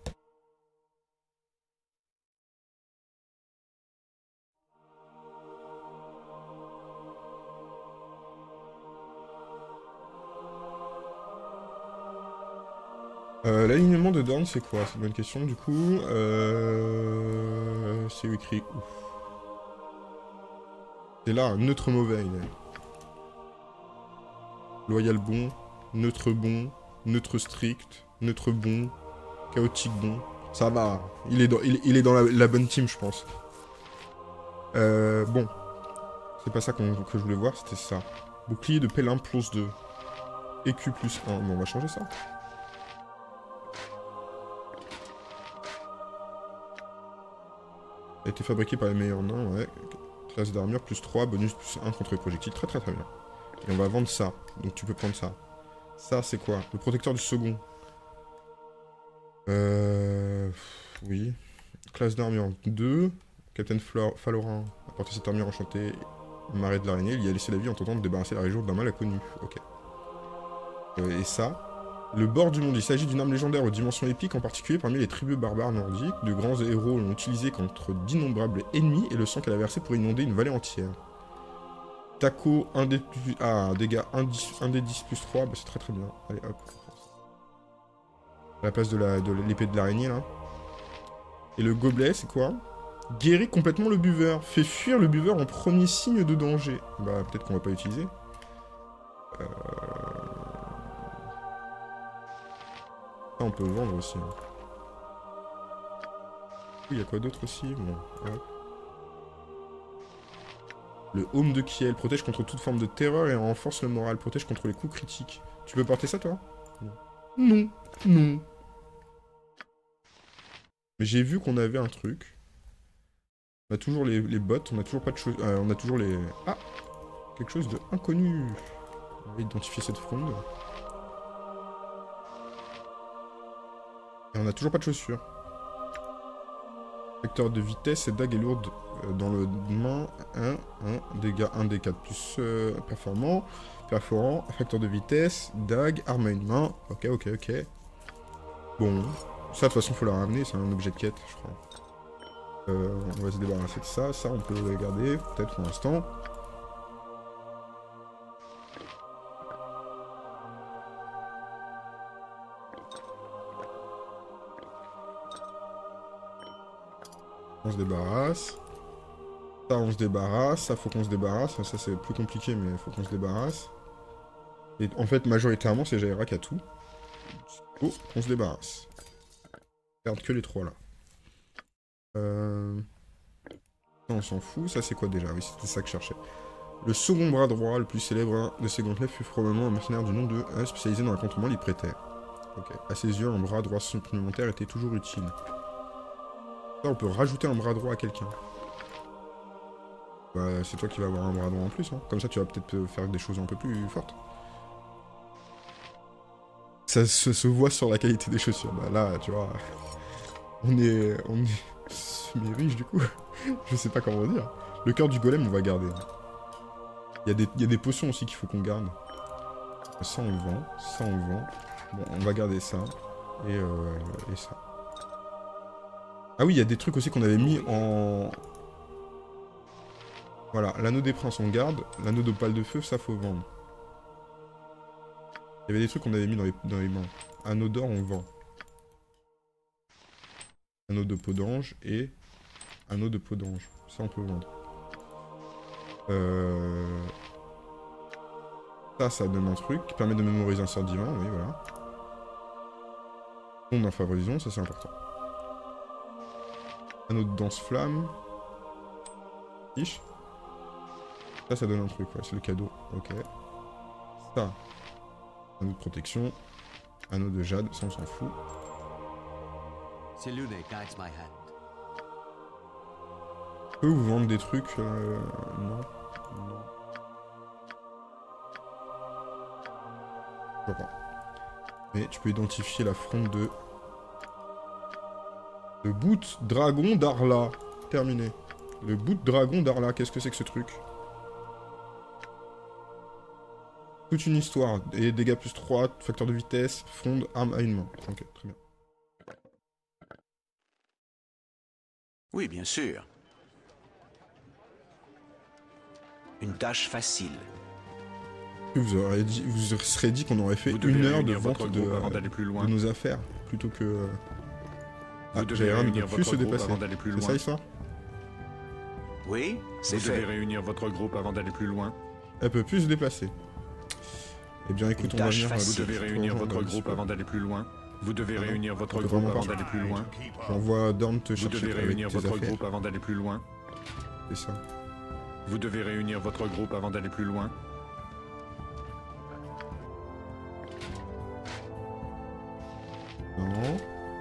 Euh, L'alignement de Dorn, c'est quoi? C'est une bonne question, du coup. Euh... C'est écrit où? C'est là, neutre mauvais, il est. Loyal bon, neutre bon, neutre strict, neutre bon, chaotique bon. Ça va, il est dans, il, il est dans la, la bonne team, je pense. Euh, bon. C'est pas ça qu'on, que je voulais voir, c'était ça. Bouclier de Pélin plus deux. E Q plus un. Bon, on va changer ça. A été fabriqué par les meilleurs nains, ouais. Classe d'armure plus trois, bonus plus un contre les projectiles. Très très très bien. Et on va vendre ça. Donc tu peux prendre ça. Ça, c'est quoi? Le protecteur du second. Euh... Oui. Classe d'armure deux. Capitaine Flor Falorin a porté cette armure enchantée. Marée de l'araignée, il y a laissé la vie en tentant de débarrasser la région d'un mal inconnu. Ok. Euh, et ça... Le bord du monde, il s'agit d'une arme légendaire aux dimensions épiques, en particulier parmi les tribus barbares nordiques. De grands héros l'ont utilisé contre d'innombrables ennemis et le sang qu'elle a versé pour inonder une vallée entière. Taco, un des plus... Ah, un dégât un des dix plus trois, bah c'est très très bien. Allez hop. À la place de l'épée de l'araignée là. Et le gobelet, c'est quoi? Guérit complètement le buveur. Fait fuir le buveur en premier signe de danger. Bah peut-être qu'on va pas utiliser. Euh... Ça, on peut vendre aussi. Hein. Il y a quoi d'autre aussi? Bon, hop. Le Home de Kiel protège contre toute forme de terreur et renforce le moral. Protège contre les coups critiques. Tu peux porter ça, toi? Non. Non. Mais j'ai vu qu'on avait un truc. On a toujours les, les bottes, on a toujours pas de choses... Euh, on a toujours les... Ah! Quelque chose de inconnu. On va identifier cette fronde. Et on a toujours pas de chaussures. Vecteur de vitesse et dague est lourde euh, dans le main. un, un, dégâts un des quatre plus euh, performant. Perforant, facteur de vitesse, dague, arme à une main. Ok, ok, ok. Bon, ça de toute façon faut la ramener, c'est un objet de quête, je crois. Euh, on va se débarrasser de ça, ça on peut le garder, peut-être pour l'instant. On se débarrasse. Ça, on se débarrasse. Ça, faut qu'on se débarrasse. Ça, c'est plus compliqué, mais faut qu'on se débarrasse. Et en fait, majoritairement, c'est Jaira qui a tout. Oh, on se débarrasse. Perdre que les trois, là. Euh... Ça, on s'en fout. Ça, c'est quoi, déjà? Oui, c'était ça que je cherchais. Le second bras droit, le plus célèbre de ses gantelets, fut probablement un mercenaire du nom de... Euh, spécialisé dans la contrebande, il prêtait. Ok. À ses yeux, un bras droit supplémentaire était toujours utile. Ça, on peut rajouter un bras droit à quelqu'un. Bah, c'est toi qui vas avoir un bras droit en plus, hein. Comme ça, tu vas peut-être faire des choses un peu plus fortes. Ça se, se voit sur la qualité des chaussures. Bah là, tu vois, on est, on est semi-riche du coup. Je sais pas comment dire. Le cœur du golem, on va garder. Il y a des, il y a des potions aussi qu'il faut qu'on garde. Ça, on le vend. Ça, on le vend. Bon, on va garder ça. Et, euh, et ça. Ah oui, il y a des trucs aussi qu'on avait mis en... Voilà, l'anneau des princes, on garde. L'anneau d'opale de feu, ça, faut vendre. Il y avait des trucs qu'on avait mis dans les, dans les mains. Anneau d'or, on vend. Anneau de peau d'ange et... Anneau de peau d'ange. Ça, on peut vendre. Euh... Ça, ça donne un truc qui permet de mémoriser un sort divin, oui, voilà. On en favorisons, ça c'est important. Anneau de danse-flamme. Ish. Ça, ça donne un truc, ouais, c'est le cadeau. Ok. Ça. Anneau de protection. Anneau de jade, ça on s'en fout. Selune guides my hand. Je peux vous vendre des trucs euh... Non. Non. Je vois pas. Mais tu peux identifier la fronde de... Le boot dragon d'Arla. Terminé. Le boot dragon d'Arla, qu'est-ce que c'est que ce truc? Toute une histoire. Et dégâts plus trois, facteur de vitesse, fronde, arme à une main. Ok, très bien. Oui, bien sûr. Une tâche facile. Vous aurez dit, vous serez dit qu'on aurait fait une heure de vente de, avant d'aller plus loin. de nos affaires, plutôt que... Vous Ah, devez Jaira ne réunir peut plus votre se groupe déplacer. avant d'aller plus C'est loin. ça l'histoire? Oui, c'est Vous devez fait. réunir votre groupe avant d'aller plus loin. Elle peut plus se déplacer. Eh bien écoute, Une on va tâche venir... facile. Vous devez euh, réunir rejoindre votre le groupe discours. avant d'aller plus loin. Vous devez Ah non. réunir votre On peut groupe vraiment avant pas. d'aller plus loin. J'envoie Dorn te Vous chercher devez avec réunir tes votre affaires. groupe avant d'aller plus loin. C'est ça. Vous devez réunir votre groupe avant d'aller plus loin. Non.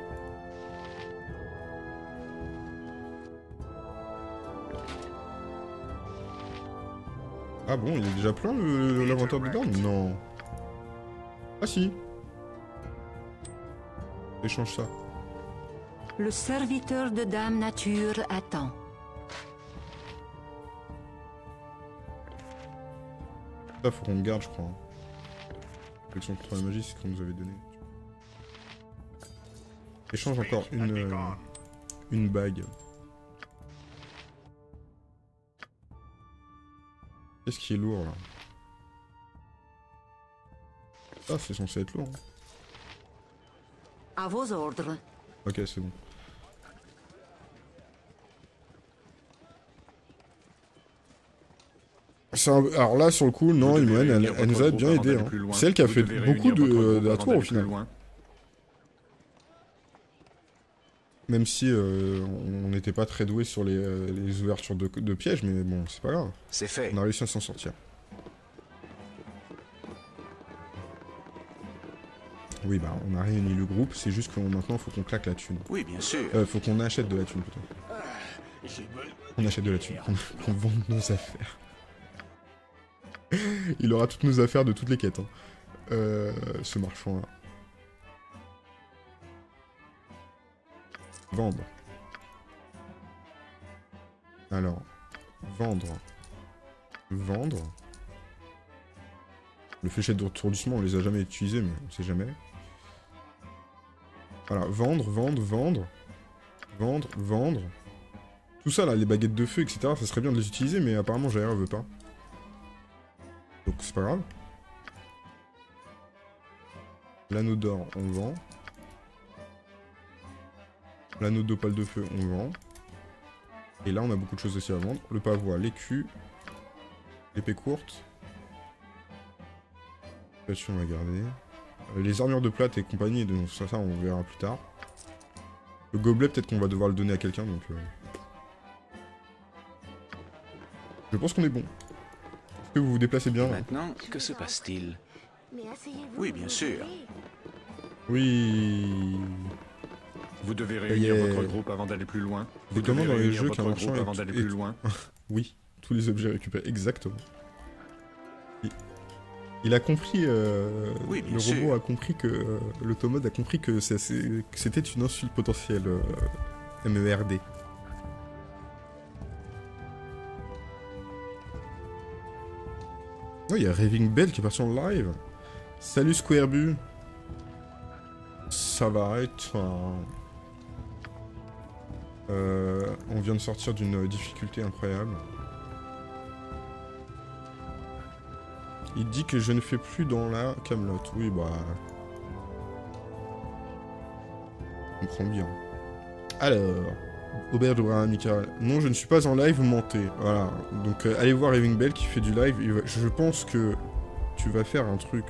Ah bon, il est déjà plein le- l'inventaire de Dorn? Non. Ah si. Échange ça. Le serviteur de Dame Nature attend. Ça, faut qu'on le garde, je crois. Hein. Collection contre la magie, c'est ce qu'on nous avait donné. Échange encore une, euh, une bague. Qu'est-ce qui est lourd là? Ah, c'est censé être lourd. Hein. À vos ordres. Ok, c'est bon. Un... Alors là, sur le coup, non, Imoen, elle, elle nous a bien aidé. Hein. C'est elle qui a fait beaucoup de, de la tour au final. Même si euh, on n'était pas très doué sur les, euh, les ouvertures de, de pièges, mais bon, c'est pas grave. C'est fait. On a réussi à s'en sortir. Oui, bah, on a réuni le groupe, c'est juste que maintenant, faut qu'on claque la thune. Oui, bien sûr. Euh, faut qu'on achète de la thune, plutôt. On achète de la thune, qu'on qu'on vende nos affaires. Il aura toutes nos affaires de toutes les quêtes, hein. Euh, ce marchand-là. Vendre. Alors, vendre. Vendre. Le fléchette de retourdissement, on les a jamais utilisés, mais on sait jamais. Voilà, vendre, vendre, vendre. Vendre, vendre. Tout ça, là, les baguettes de feu, et cetera, ça serait bien de les utiliser, mais apparemment, Jair veut pas. Donc, c'est pas grave. L'anneau d'or, on vend. L'anneau d'opale de feu, on vend. Et là, on a beaucoup de choses aussi à vendre. Le pavois, l'écu. L'épée courte. Là-dessus, on va garder. Les armures de plate et compagnie, donc ça, ça, on verra plus tard. Le gobelet, peut-être qu'on va devoir le donner à quelqu'un, donc... Euh... Je pense qu'on est bon. Est-ce que vous vous déplacez bien, là? Maintenant, que se passe-t-il? Oui, bien sûr. Oui... Vous devez réunir yeah. votre groupe avant d'aller plus loin. Vous demandez dans les jeux qu'un marchand avant est... d'aller est... plus loin. Oui, tous les objets récupérés, exactement. Il, il a compris, euh... oui, bien le sûr. robot a compris que, euh, l'automode a compris que c'était une insulte potentielle, euh, M E R D. Oh, il y a Raving Bell qui est parti en live. Salut Squarebu. Ça va être un... Euh, on vient de sortir d'une difficulté incroyable. Il dit que je ne fais plus dans la Camelot. Oui, bah... On comprend bien. Alors... Auberge de Brahma Michael. Non, je ne suis pas en live, mentez. Voilà. Donc, euh, allez voir Raving Bell qui fait du live. Il va... Je pense que tu vas faire un truc...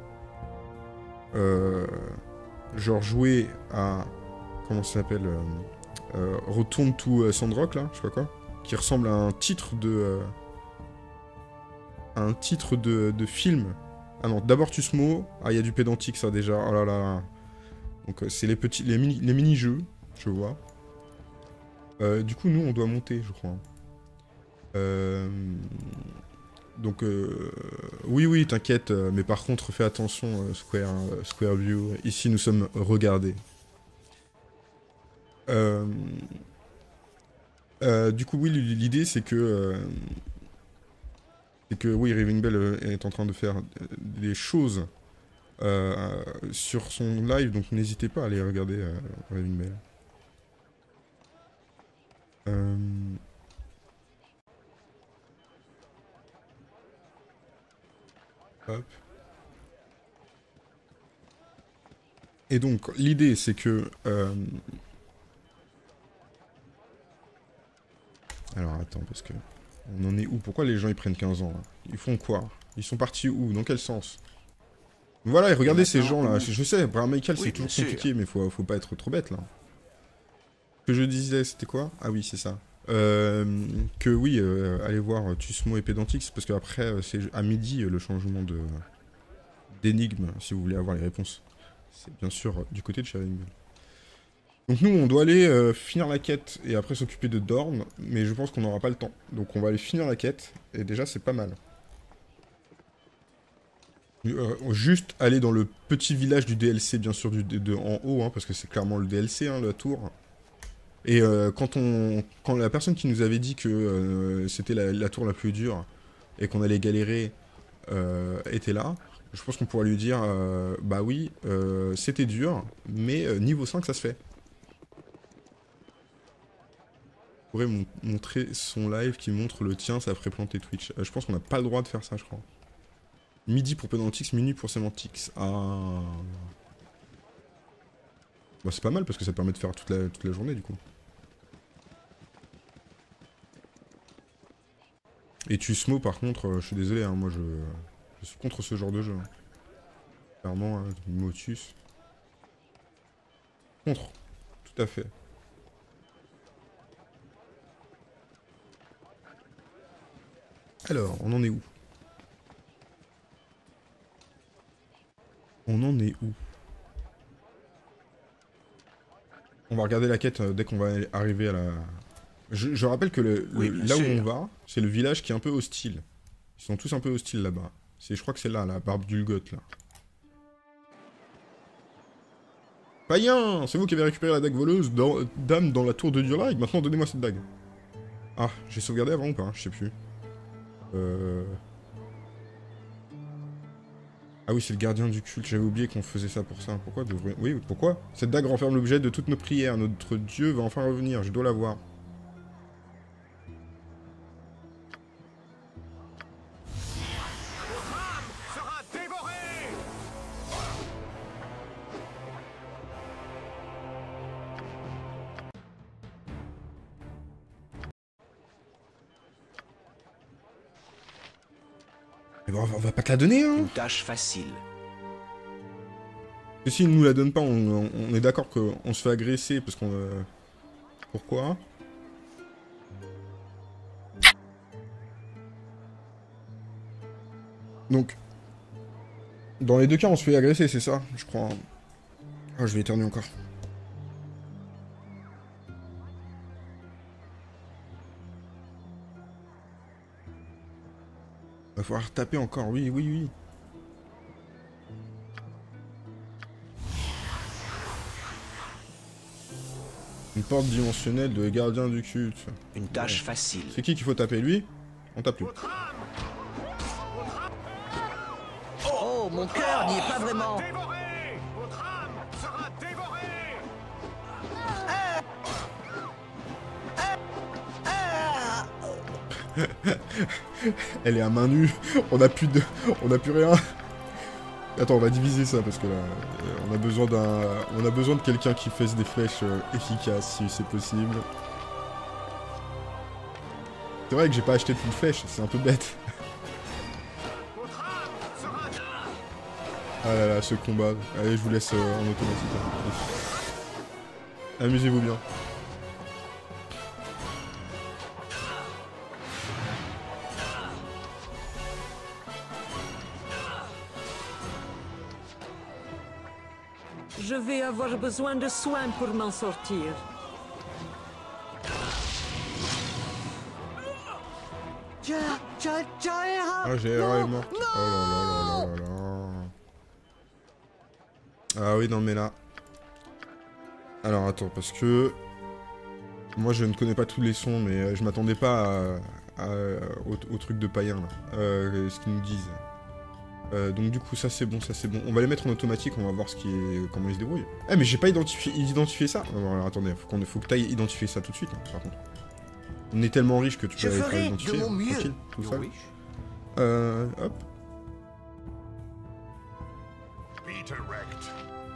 Euh... Genre jouer à... Comment ça s'appelle euh... Euh, Return to Sandrock, là, je sais pas quoi, qui ressemble à un titre de... Euh, un titre de, de film. Ah non, d'abord Tusmo. Ah, il y a du pédantique, ça, déjà. Oh là là. Donc, euh, c'est les petits... Les mini, les mini-jeux, je vois. Euh, du coup, nous, on doit monter, je crois. Euh... Donc, euh... oui, oui, t'inquiète. Euh, mais par contre, fais attention, euh, Square, euh, Square View. Ici, nous sommes regardés. Euh... Euh, du coup, oui, l'idée c'est que euh... c'est que oui, Raving Bell est en train de faire des choses euh, sur son live, donc n'hésitez pas à aller regarder euh, Raving Bell. Euh... Hop. Et donc, l'idée c'est que euh... Alors attends, parce que... On en est où? Pourquoi les gens ils prennent quinze ans là? Ils font quoi? Ils sont partis où? Dans quel sens? Voilà, et regardez ces gens là. Je, je sais, Brahma Michael c'est oui, toujours compliqué, mais faut, faut pas être trop bête là. Ce que je disais, c'était quoi? Ah oui, c'est ça. Euh, que oui, euh, allez voir Tusmo et Pédantix, parce qu'après, c'est à midi le changement de d'énigme, si vous voulez avoir les réponses. C'est bien sûr du côté de Sharing. Donc nous, on doit aller euh, finir la quête et après s'occuper de Dorn, mais je pense qu'on n'aura pas le temps. Donc on va aller finir la quête, et déjà c'est pas mal. Euh, juste aller dans le petit village du D L C, bien sûr, du, de, de, en haut, hein, parce que c'est clairement le D L C, hein, la tour. Et euh, quand on, quand la personne qui nous avait dit que euh, c'était la, la tour la plus dure et qu'on allait galérer euh, était là, je pense qu'on pourrait lui dire, euh, bah oui, euh, c'était dur, mais euh, niveau cinq ça se fait. On pourrait mon montrer son live qui montre le tien, ça ferait planter Twitch. Euh, je pense qu'on n'a pas le droit de faire ça, je crois. Midi pour Penantix, minuit pour Semantics. Ah. Bah c'est pas mal parce que ça permet de faire toute la, toute la journée du coup. Et Tusmo par contre, euh, je suis désolé, hein, moi je, je suis contre ce genre de jeu. Hein. Clairement, hein, Motus. Contre, tout à fait. Alors, on en est où? On en est où? On va regarder la quête euh, dès qu'on va arriver à la... Je, je rappelle que le, Oui, le- bien là où sûr. on va, c'est le village qui est un peu hostile. Ils sont tous un peu hostiles là-bas. Je crois que c'est là, la barbe d'Ulgoth, là. Païen! C'est vous qui avez récupéré la dague voleuse dans, d'âme dans la tour de Durlag. Maintenant, donnez-moi cette dague. Ah, j'ai sauvegardé avant ou pas? Je sais plus. Euh... Ah oui, c'est le gardien du culte. J'avais oublié qu'on faisait ça pour ça. Pourquoi devrait... Oui, pourquoi? Cette dague renferme l'objet de toutes nos prières. Notre Dieu va enfin revenir. Je dois la voir. Mais bon, on va pas te la donner, hein. Une tâche facile. Et s'il nous la donne pas, on, on- on est d'accord qu'on se fait agresser parce qu'on... Euh... Pourquoi? Donc... Dans les deux cas, on se fait agresser, c'est ça, je crois. Ah, je vais éternuer encore. Va falloir taper encore, oui, oui, oui. Une porte dimensionnelle de gardien du culte. Une tâche facile. C'est qui qu'il faut taper, lui? On tape lui. Oh, mon cœur n'y est pas vraiment. Dévoré! Votre âme sera dévorée! Elle est à main nue. On a plus de... On a plus rien. Attends, on va diviser ça parce que là, euh, on a besoin d'un... On a besoin de quelqu'un qui fasse des flèches euh, efficaces si c'est possible. C'est vrai que j'ai pas acheté de flèches, c'est un peu bête. Ah là là, ce combat. Allez, je vous laisse euh, en automatique. Hein. Amusez-vous bien. Je vais avoir besoin de soins pour m'en sortir. Ja, ja, Jaera. Ah, Jaera Non, est morte. non. Oh là là là là là là. Ah oui, non mais là... Alors attends, parce que... Moi je ne connais pas tous les sons, mais euh, je m'attendais pas à, à- au, au truc de païen là. Euh, ce qu'ils nous disent. Euh, donc du coup ça c'est bon, ça c'est bon. On va les mettre en automatique, on va voir ce qui est, comment ils se débrouillent. Eh mais j'ai pas identifié, identifié ça. Alors, alors, attendez, faut, qu'on, faut que t'ailles identifier ça tout de suite, hein, par contre. On est tellement riche que tu Je peux aller te ferai identifier. de mon mieux. Tranquille, tout Your ça. wish? Euh, hop. Peter wrecked.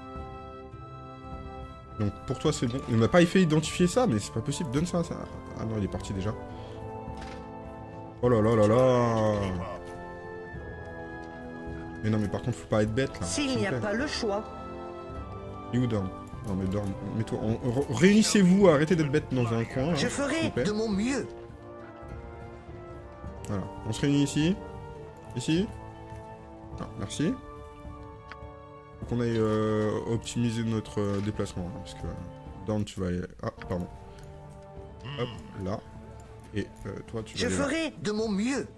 Donc pour toi c'est bon. Il m'a pas fait identifier ça, mais c'est pas possible. Donne ça, ça. Ah non, il est parti déjà. Oh là là là là. Mais non, mais par contre, faut pas être bête là. S'il n'y a pas le choix. Et où dorme? Non mais dorme. Mets-toi. en- re- Réunissez-vous, arrêtez d'être bête dans un coin. Je hein, s'il ferai vous plaît. de mon mieux. Voilà. On se réunit ici. Ici. Ah, merci. Faut qu'on aille euh, optimiser notre euh, déplacement. hein, parce que euh, Dorn, tu vas aller. Ah, pardon. Hop, là. Et euh, toi, tu vas Je aller là. ferai de mon mieux.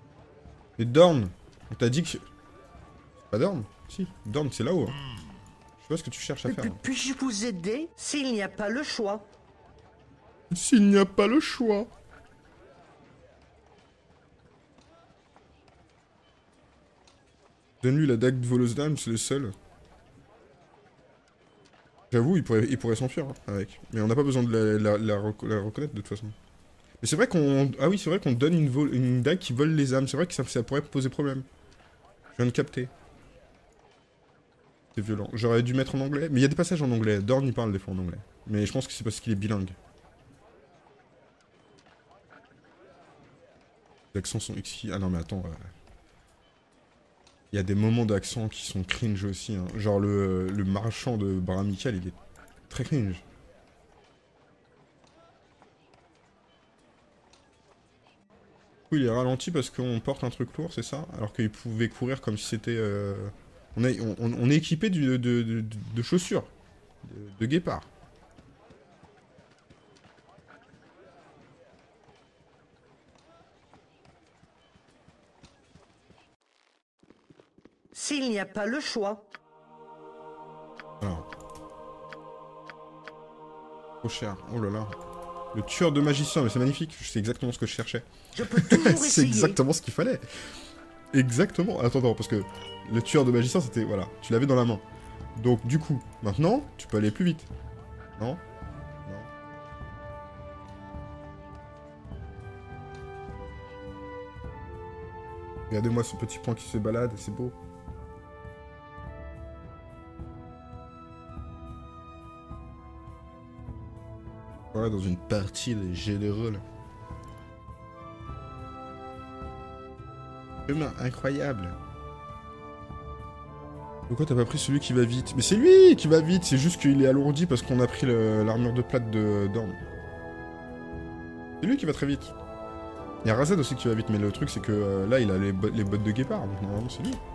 Mais Dorn, on t'a dit que... C'est pas Dorn? Si, Dorn c'est là-haut. hein. sais pas ce que tu cherches à faire. Hein. Puis-je vous aider s'il n'y a pas le choix? S'il n'y a pas le choix. Donne-lui la dague de Volosdam, c'est le seul. J'avoue, il pourrait, il pourrait s'enfuir hein, avec. Mais on n'a pas besoin de la, la, la, rec la reconnaître de toute façon. Mais c'est vrai qu'on... Ah oui, c'est vrai qu'on donne une, vol une dague qui vole les âmes. C'est vrai que ça, ça pourrait poser problème. Je viens de capter. C'est violent. J'aurais dû mettre en anglais. Mais il y a des passages en anglais. Dorn, il parle des fois en anglais. Mais je pense que c'est parce qu'il est bilingue. Les accents sont exquis. Ah non, mais attends... Euh... Il y a des moments d'accent qui sont cringe aussi. Hein. Genre le, le marchand de Baramichael, il est très cringe. Du coup, il est ralenti parce qu'on porte un truc lourd, c'est ça? Alors qu'il pouvait courir comme si c'était... Euh... On, est, on, on est équipé de, de, de, de chaussures. De, de guépard. S'il n'y a pas le choix. Alors. Trop cher. Oh là là. Le tueur de magicien, mais c'est magnifique. C'est exactement ce que je cherchais. Je peux toujours essayer. C'est exactement ce qu'il fallait. Exactement. Attends, attends, parce que le tueur de magicien, c'était... Voilà, tu l'avais dans la main. Donc, du coup, maintenant, tu peux aller plus vite. Non? Non. Regardez-moi ce petit point qui se balade, c'est beau. Voilà, dans une partie de jeu de rôle. Vraiment incroyable. Pourquoi t'as pas pris celui qui va vite? Mais c'est lui qui va vite, c'est juste qu'il est alourdi parce qu'on a pris l'armure de plate de Dorn. C'est lui qui va très vite. Il y a Razed aussi qui va vite, mais le truc c'est que euh, là il a les, bo les bottes de guépard, donc normalement c'est lui.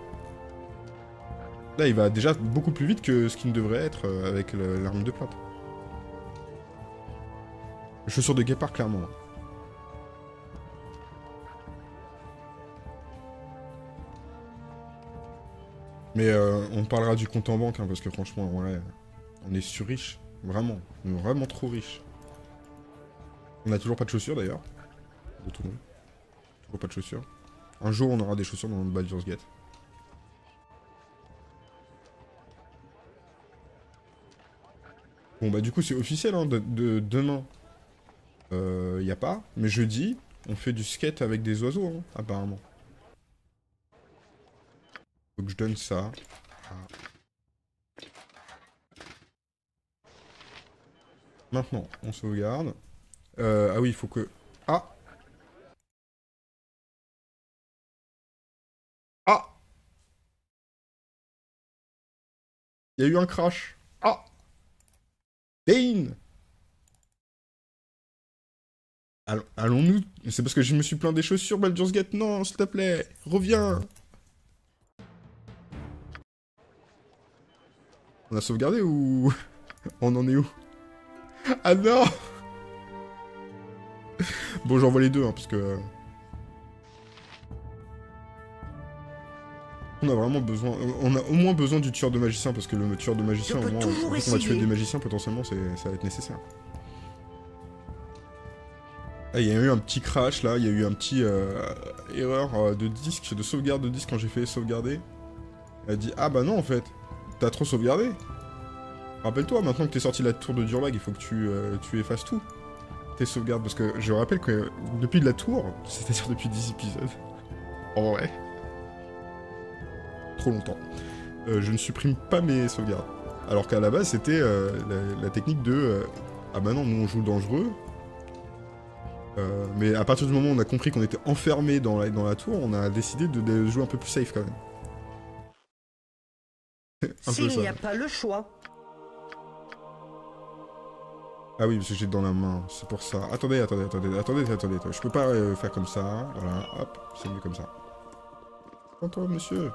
Là il va déjà beaucoup plus vite que ce qu'il ne devrait être euh, avec l'armure de plate. Les chaussures de guépard, clairement. Mais euh, on parlera du compte en banque, hein, parce que franchement, ouais, on est sur-riche. Vraiment. On est vraiment trop riche. On a toujours pas de chaussures, d'ailleurs. De tout le monde. Toujours pas de chaussures. Un jour, on aura des chaussures dans le Baldur's Gate. Bon, bah du coup, c'est officiel, hein, de, de demain. Il euh, y a pas, mais jeudi, on fait du skate avec des oiseaux, hein, apparemment. Faut que je donne ça. Ah. Maintenant, on sauvegarde. Euh, ah oui, il faut que... Ah! Ah! Il y a eu un crash. Ah! Dane! Allons-nous... C'est parce que je me suis plaint des chaussures, Baldur's Gate. Non, s'il te plaît, reviens. On a sauvegardé ou... On en est où? Ah non. Bon, j'envoie les deux, hein, parce que... On a vraiment besoin... On a au moins besoin du tueur de magicien, parce que le tueur de magicien, au moins, vu qu'on va tuer des magiciens, potentiellement, ça va être nécessaire. Ah, il y a eu un petit crash là, il y a eu un petit euh, erreur euh, de disque, de sauvegarde de disque quand j'ai fait sauvegarder. Elle a dit ah bah non en fait, t'as trop sauvegardé. Rappelle-toi maintenant que t'es sorti de la tour de Durlag, il faut que tu, euh, tu effaces tout. Tes sauvegardes, parce que je rappelle que depuis de la tour, c'est-à-dire depuis dix épisodes, en vrai, trop longtemps, euh, je ne supprime pas mes sauvegardes. Alors qu'à la base c'était euh, la, la technique de euh, ah bah non, nous on joue dangereux. Euh, mais à partir du moment où on a compris qu'on était enfermé dans la, dans la tour, on a décidé de, de jouer un peu plus safe quand même. S'il n'y a pas le choix. Ah oui, parce que j'ai dans la main, c'est pour ça. Attendez, attendez, attendez, attendez, attendez, attendez. Je peux pas euh, faire comme ça. Voilà, hop, c'est mieux comme ça. Attends, monsieur.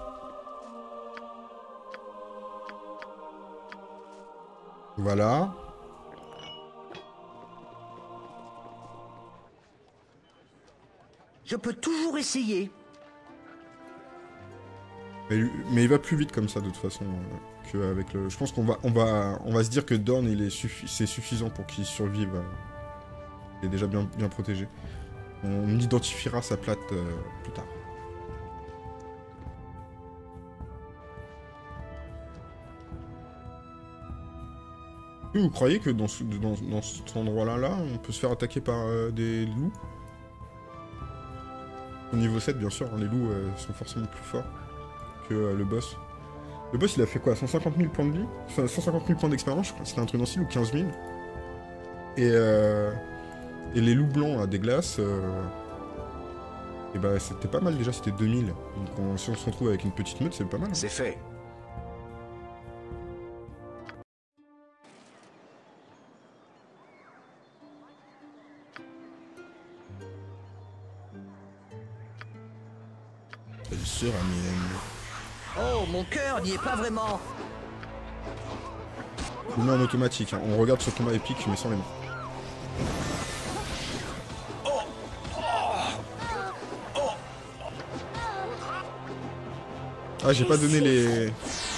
Voilà. Je peux toujours essayer. Mais, mais il va plus vite comme ça de toute façon euh, qu'avec le. Je pense qu'on va, on va, on va se dire que Dorn il est suffi... c'est suffisant pour qu'il survive. Euh... Il est déjà bien, bien protégé. On identifiera sa plate euh, plus tard. Vous croyez que dans, ce, dans, dans cet endroit-là, là, on peut se faire attaquer par euh, des loups? Au niveau sept, bien sûr, hein, les loups euh, sont forcément plus forts que euh, le boss. Le boss, il a fait quoi? cent cinquante mille points de vie? Enfin, cent cinquante mille points d'expérience, je crois. C'était un truc dans style, ou quinze mille. Et, euh, et les loups blancs à des glaces, euh, et bah, c'était pas mal déjà, c'était deux mille. Donc on, si on se retrouve avec une petite meute, c'est pas mal. Hein. C'est fait. Belle sœur Amienne. Oh, mon cœur n'y est pas vraiment. Je le mets en automatique, hein. On regarde ce combat épique, mais sans les mains. Ah, j'ai pas donné les...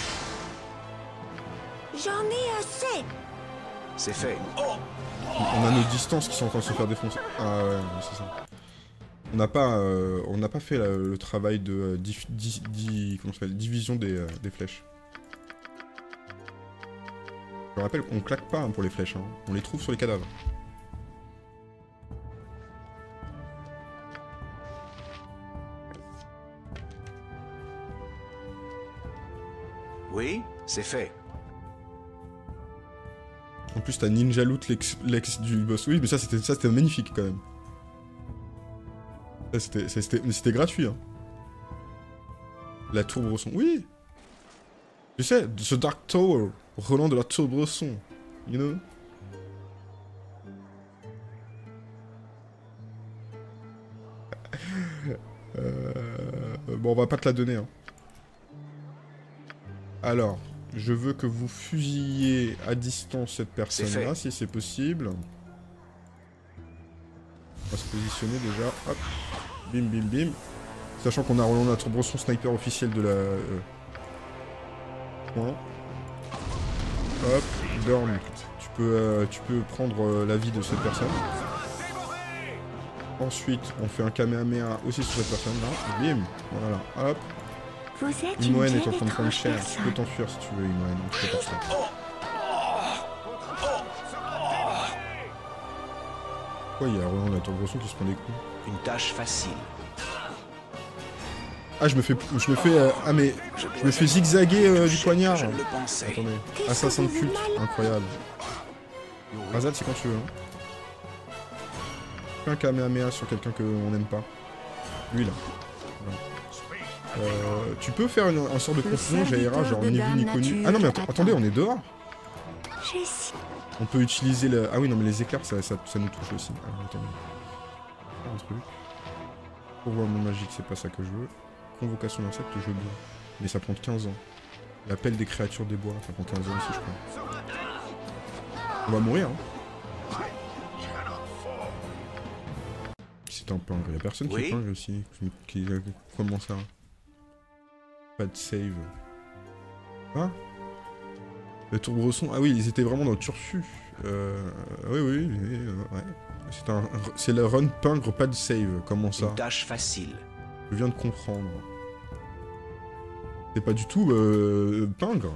J'en ai assez. C'est fait. On a nos distances qui sont en train de se faire défoncer. Ah ouais, c'est ça. On n'a pas, euh, on n'a pas fait la, le travail de euh, di, di, di, comment ça s'appelle, division des, euh, des flèches. Je rappelle qu'on claque pas hein, pour les flèches, hein. On les trouve sur les cadavres. Oui, c'est fait. En plus, t'as Ninja Loot l'ex du boss. Oui, mais ça, c'était ça, c'était magnifique quand même. C'était gratuit. Hein. La tour Bresson. Oui. Tu sais, The Dark Tower. Roland de la tour Bresson. You know. euh... Bon, on va pas te la donner. Hein. Alors, je veux que vous fusillez à distance cette personne-là, si c'est possible. On va se positionner déjà. Hop. Bim, bim, bim. Sachant qu'on a Roland de la tour Bresson, sniper officiel de la... Euh... Point. Hop. Burn. Tu peux, euh, tu peux prendre euh, la vie de cette personne. Ensuite, on fait un Kamehameha aussi sur cette personne-là. Bim. Voilà. Hop. Vous êtes Imoen une est en train de prendre cher. personne. Tu peux t'enfuir si tu veux, Imoen. Tu peux partir. Pourquoi il y a Roland de la tour Bresson qui se prend des coups? Une tâche facile. Ah, je me fais... Je me fais... Euh, ah, mais... Je me fais zigzaguer euh, du poignard. Je le pensais. Attendez. Assassin de culte. Incroyable. Razad, c'est quand tu veux. Hein. Fais un Kamehameha sur quelqu'un qu'on n'aime pas. Lui, là. Voilà. Euh, tu peux faire une, un sort de confusion, Jaira, genre ni vu ni connu. Ah non, mais att attendez, on est dehors. On peut utiliser le... Ah oui, non, mais les éclairs, ça, ça, ça nous touche aussi. Alors, attendez. Un truc. Pourvoiement magique, c'est pas ça que je veux. Convocation d'insectes, je veux. Mais ça prend quinze ans. L'appel des créatures des bois, ça prend quinze ans aussi, je crois. On va mourir, hein. C'est un pingre. Y'a personne qui oui. est pingre aussi. Qui, qui, comment ça? Pas de save. Hein? Le tour Bresson. Ah oui, ils étaient vraiment dans le turfu. Euh, oui, oui, oui, euh, ouais. C'est un, c'est le run pingre, pas de save. Comment ça? Une tâche facile. Je viens de comprendre. C'est pas du tout euh, pingre.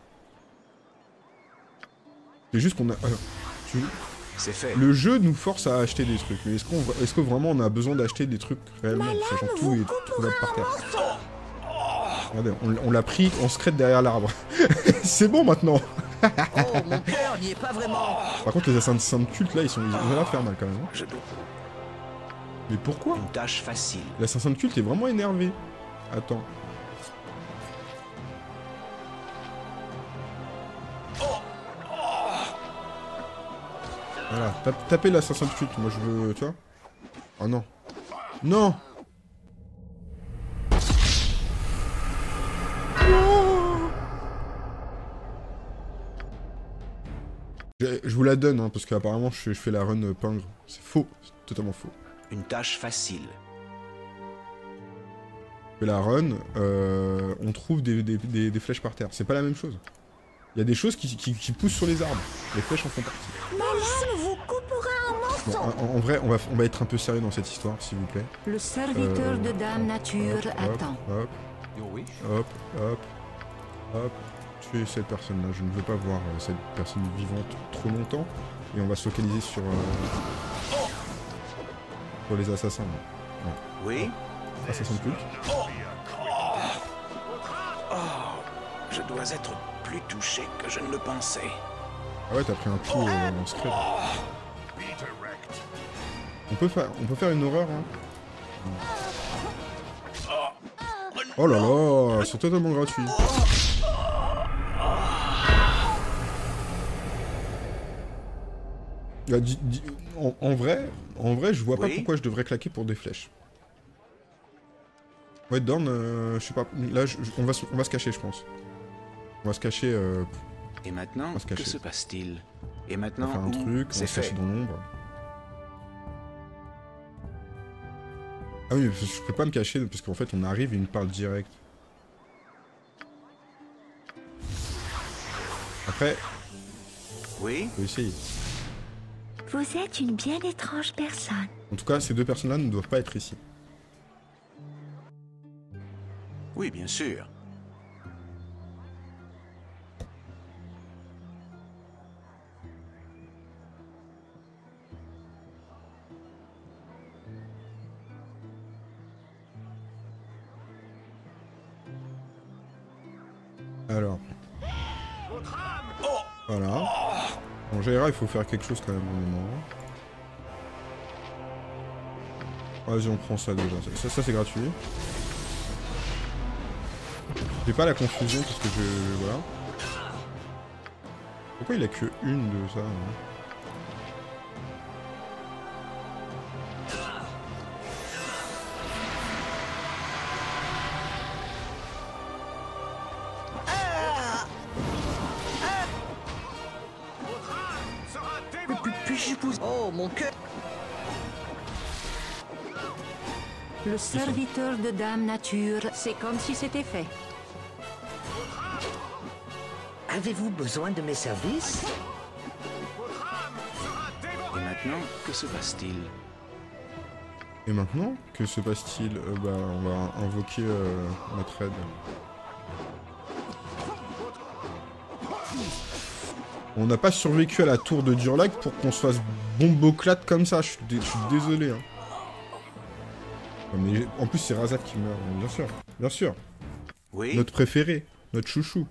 C'est juste qu'on a. Euh, tu... C'est fait. Le jeu nous force à acheter des trucs. Mais est-ce qu'on, est-ce que vraiment on a besoin d'acheter des trucs réellement, sachant que tout est trouvable par terre? Regardez, on, on l'a pris en secret derrière l'arbre. C'est bon maintenant. Oh, mon cœur n'y est pas vraiment. Par contre, les assassins de culte là, ils sont, ils ont l'air à faire mal quand même. Hein. Je dois. Mais pourquoi? Une tâche facile. L'assassin de culte est vraiment énervé. Attends. Voilà, tapez l'assassin de culte. Moi je veux, tu vois. Oh non. Non. Je, je vous la donne, hein, parce qu'apparemment je, je fais la run pingre. C'est faux, c'est totalement faux. Une tâche facile. fais la run, euh, on trouve des, des, des, des flèches par terre. C'est pas la même chose. Il y a des choses qui, qui, qui poussent sur les arbres. Les flèches en font partie. Malin vous coupera un morceau. Bon, en, en vrai, on va, on va être un peu sérieux dans cette histoire, s'il vous plaît. Le serviteur Euh, de Dame Nature hop, attend. Hop, Your wish? hop, hop, hop. Tuer cette personne-là. Je ne veux pas voir euh, cette personne vivante trop longtemps. Et on va se focaliser sur, euh, sur les assassins. Ouais. Oui? Assassin de culte. Je dois être plus touché que je ne le pensais. Ah ouais, t'as pris un pied euh, en secret. On peut faire, on peut faire une horreur, hein. Oh là là, c'est totalement gratuit. Bah, di- di- en, en vrai, en vrai, je vois pas Oui. pourquoi je devrais claquer pour des flèches. Ouais, Dorn, euh, je sais pas. Là, je- je- on, va se, on va se cacher, je pense. On va se cacher. Euh, Et maintenant, On va se que cacher. se passe-t-il? Et on maintenant, va faire un où truc, on va c'est se cacher fait. dans l'ombre. Ah oui, mais je peux pas me cacher parce qu'en fait, on arrive et il me parle direct. Après, Oui? on peut essayer. Vous êtes une bien étrange personne. En tout cas, ces deux personnes-là ne doivent pas être ici. Oui, bien sûr. Alors. Voilà. Bon, Jaira, il faut faire quelque chose quand même au moment. Vas-y, on prend ça déjà. Ça, ça, c'est gratuit. J'ai pas la confusion parce que je... Voilà. Pourquoi il a que une de ça, hein? Puis-je vous... Oh, mon cœur. Le serviteur de Dame Nature, c'est comme si c'était fait. Avez-vous besoin de mes services? Et maintenant, que se passe-t-il? Et maintenant, que se passe-t-il? Euh, Bah, on va invoquer euh, notre aide. On n'a pas survécu à la tour de Durlag pour qu'on se fasse bomboclate comme ça. Je suis, dé- je suis désolé. Hein. Non, mais en plus, c'est Razak qui meurt. Bien sûr, bien sûr. Oui? Notre préféré, notre chouchou.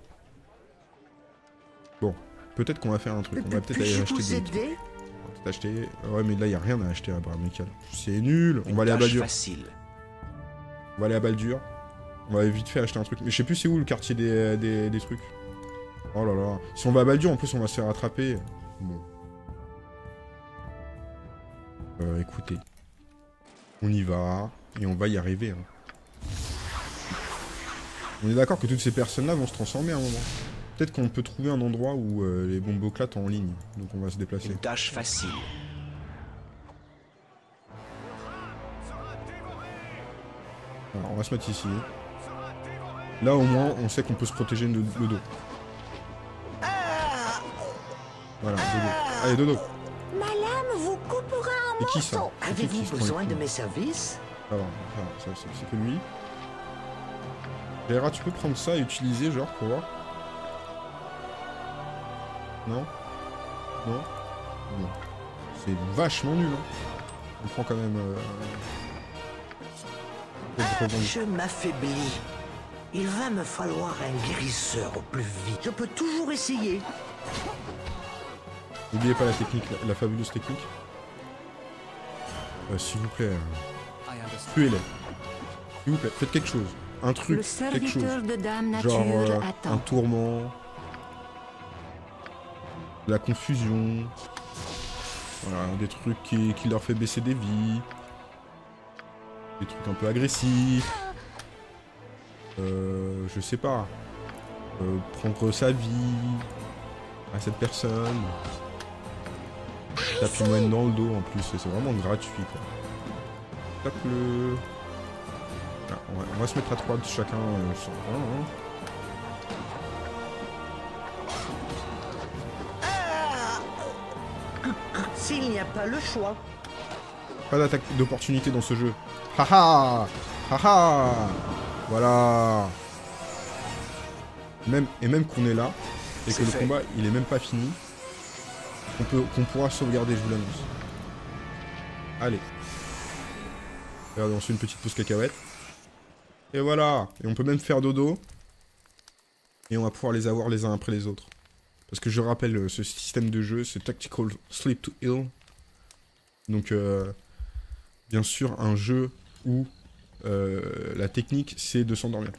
Bon, peut-être qu'on va faire un truc. On va peut-être aller Puis-je acheter vous des trucs. aider? On va peut-être acheter. Ouais, mais là, il n'y a rien à acheter à Baramical. C'est nul. On Une va aller à tâche Baldur. facile. On va aller à Baldur. On va vite fait acheter un truc. Mais je sais plus c'est où le quartier des, des, des trucs. Oh là là. Si on va à Baldur, en plus, on va se faire rattraper. Bon. Euh, écoutez. On y va. Et on va y arriver. Hein. On est d'accord que toutes ces personnes-là vont se transformer à un moment. Peut-être qu'on peut trouver un endroit où euh, les bomboclates en ligne. Donc on va se déplacer. Une tâche facile. Alors, on va se mettre ici. Là, au moins, on sait qu'on peut se protéger le, le dos. Voilà, dodo. Allez, dodo. Ma lame vous coupera un Et qui ça? morceau. C'est qui qui Avez-vous se prend besoin les de coups mes services? Alors, alors, ça, c'est c'est que lui. Jaira, tu peux prendre ça et utiliser, genre, pour voir? Non? Non? Non. C'est vachement nul, hein. On prend quand même... Euh... peut-être revendre. Je m'affaiblis. Il va me falloir un guérisseur au plus vite. Je peux toujours essayer. N'oubliez pas la technique, la, la fabuleuse technique. Euh, S'il vous plaît, euh, I understand. tuez-les. S'il vous plaît, faites quelque chose. Un truc, Le quelque chose. serviteur de Dame Nature Genre euh, attend. un tourment, de la confusion, voilà, des trucs qui, qui leur fait baisser des vies, des trucs un peu agressifs, euh, je sais pas, euh, prendre sa vie à cette personne, tape une moine dans le dos en plus, c'est vraiment gratuit quoi. Tape le... Voilà. On va, on va se mettre à trois de chacun. Euh, sans... oh, oh. S'il n'y a pas le choix. Pas d'attaque d'opportunité dans ce jeu. Haha Haha Voilà. Même, et même qu'on est là, et que le fait. combat il est même pas fini, on peut, qu'on pourra sauvegarder, je vous l'annonce. Allez. Regardez, on se fait une petite pause cacahuète. Et voilà. Et on peut même faire dodo. Et on va pouvoir les avoir les uns après les autres. Parce que je rappelle, ce système de jeu, c'est Tactical Sleep to Heal. Donc, euh, bien sûr, un jeu où euh, la technique, c'est de s'endormir.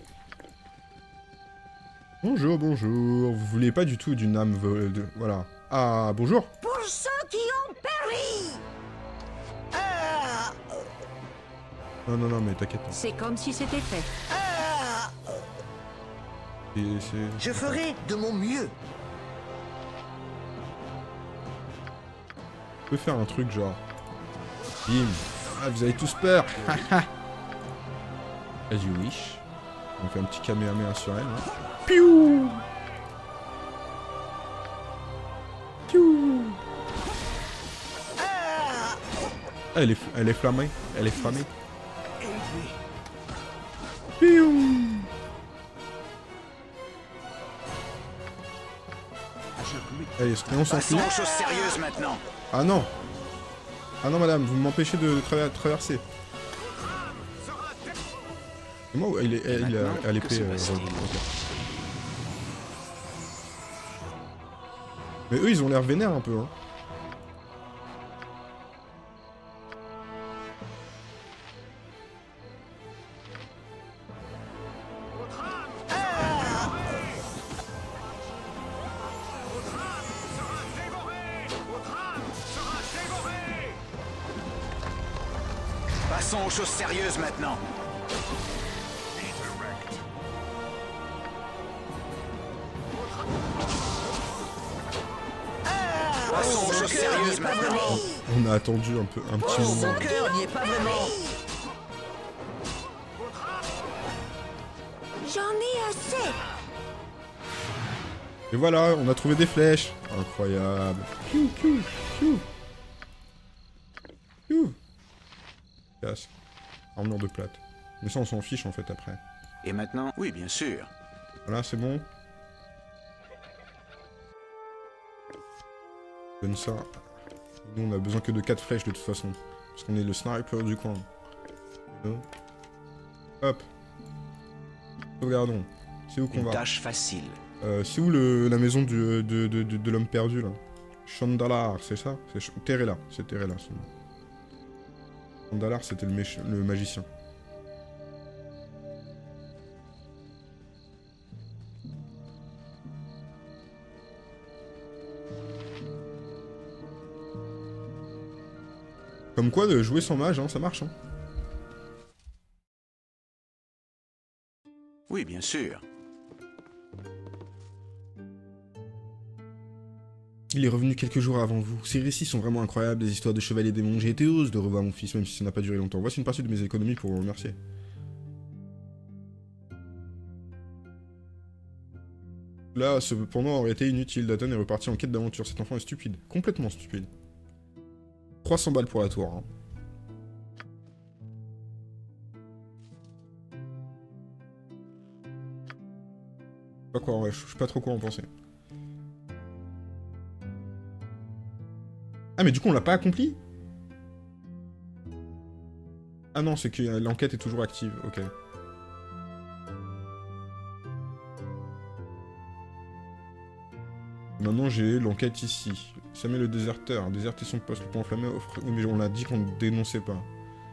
Bonjour, bonjour. Vous voulez pas du tout d'une âme... De... Voilà. Ah, bonjour. Pour ceux qui ont péri. Ah. Non, non, non, mais t'inquiète pas. C'est comme si c'était fait. Ah. Et c'est... Je ferai de mon mieux. On peut faire un truc genre... Bim. Ah, vous avez tous peur. As you wish. On fait un petit kamehameha sur elle. Hein. Piou. Piou. Ah, elle est, elle est flammée. Elle est flammée. Piou. Allez, et on s'enfuit. Passons aux choses sérieuses maintenant. Ah non. Ah non, madame, vous m'empêchez de tra traverser. Et moi, il est, il il a, à l'épée. Euh, mais eux, ils ont l'air vénères un peu. Hein. Passons aux choses sérieuses maintenant. Passons aux choses sérieuses maintenant. On a attendu un peu, un petit moment. Son cœur n'y est pas vraiment. J'en ai assez. Et voilà, on a trouvé des flèches. Incroyable. Piou, piou, piou. Piou. Casque. Armure de plate. Mais ça, on s'en fiche en fait après. Et maintenant, oui, bien sûr. Voilà, c'est bon. Donne ça. Nous, on a besoin que de quatre flèches de toute façon. Parce qu'on est le sniper du coin. Hop. Regardons. C'est où qu'on Une va? tâche facile. Euh, c'est où le, la maison du, de, de, de, de l'homme perdu là? Chandalar, c'est ça? C'est Terrella, c'est Terrella. Chandalar, c'était le, le magicien. Comme quoi, de jouer sans mage, hein, ça marche. Hein. Oui, bien sûr. Il est revenu quelques jours avant vous. Ces récits sont vraiment incroyables, des histoires de chevaliers démons. J'ai été heureuse de revoir mon fils, même si ça n'a pas duré longtemps. Voici une partie de mes économies pour vous remercier. Là, cependant, aurait été inutile. Datton est reparti en quête d'aventure. Cet enfant est stupide. Complètement stupide. trois cents balles pour la tour. Hein. Pas quoi, ouais, je sais pas trop quoi en penser. Ah mais du coup on l'a pas accompli? Ah non, c'est que l'enquête est toujours active, ok. Maintenant j'ai l'enquête ici. Samuel le déserteur, déserté son poste, le pont enflammé offre... Oui mais on l'a dit qu'on ne dénonçait pas.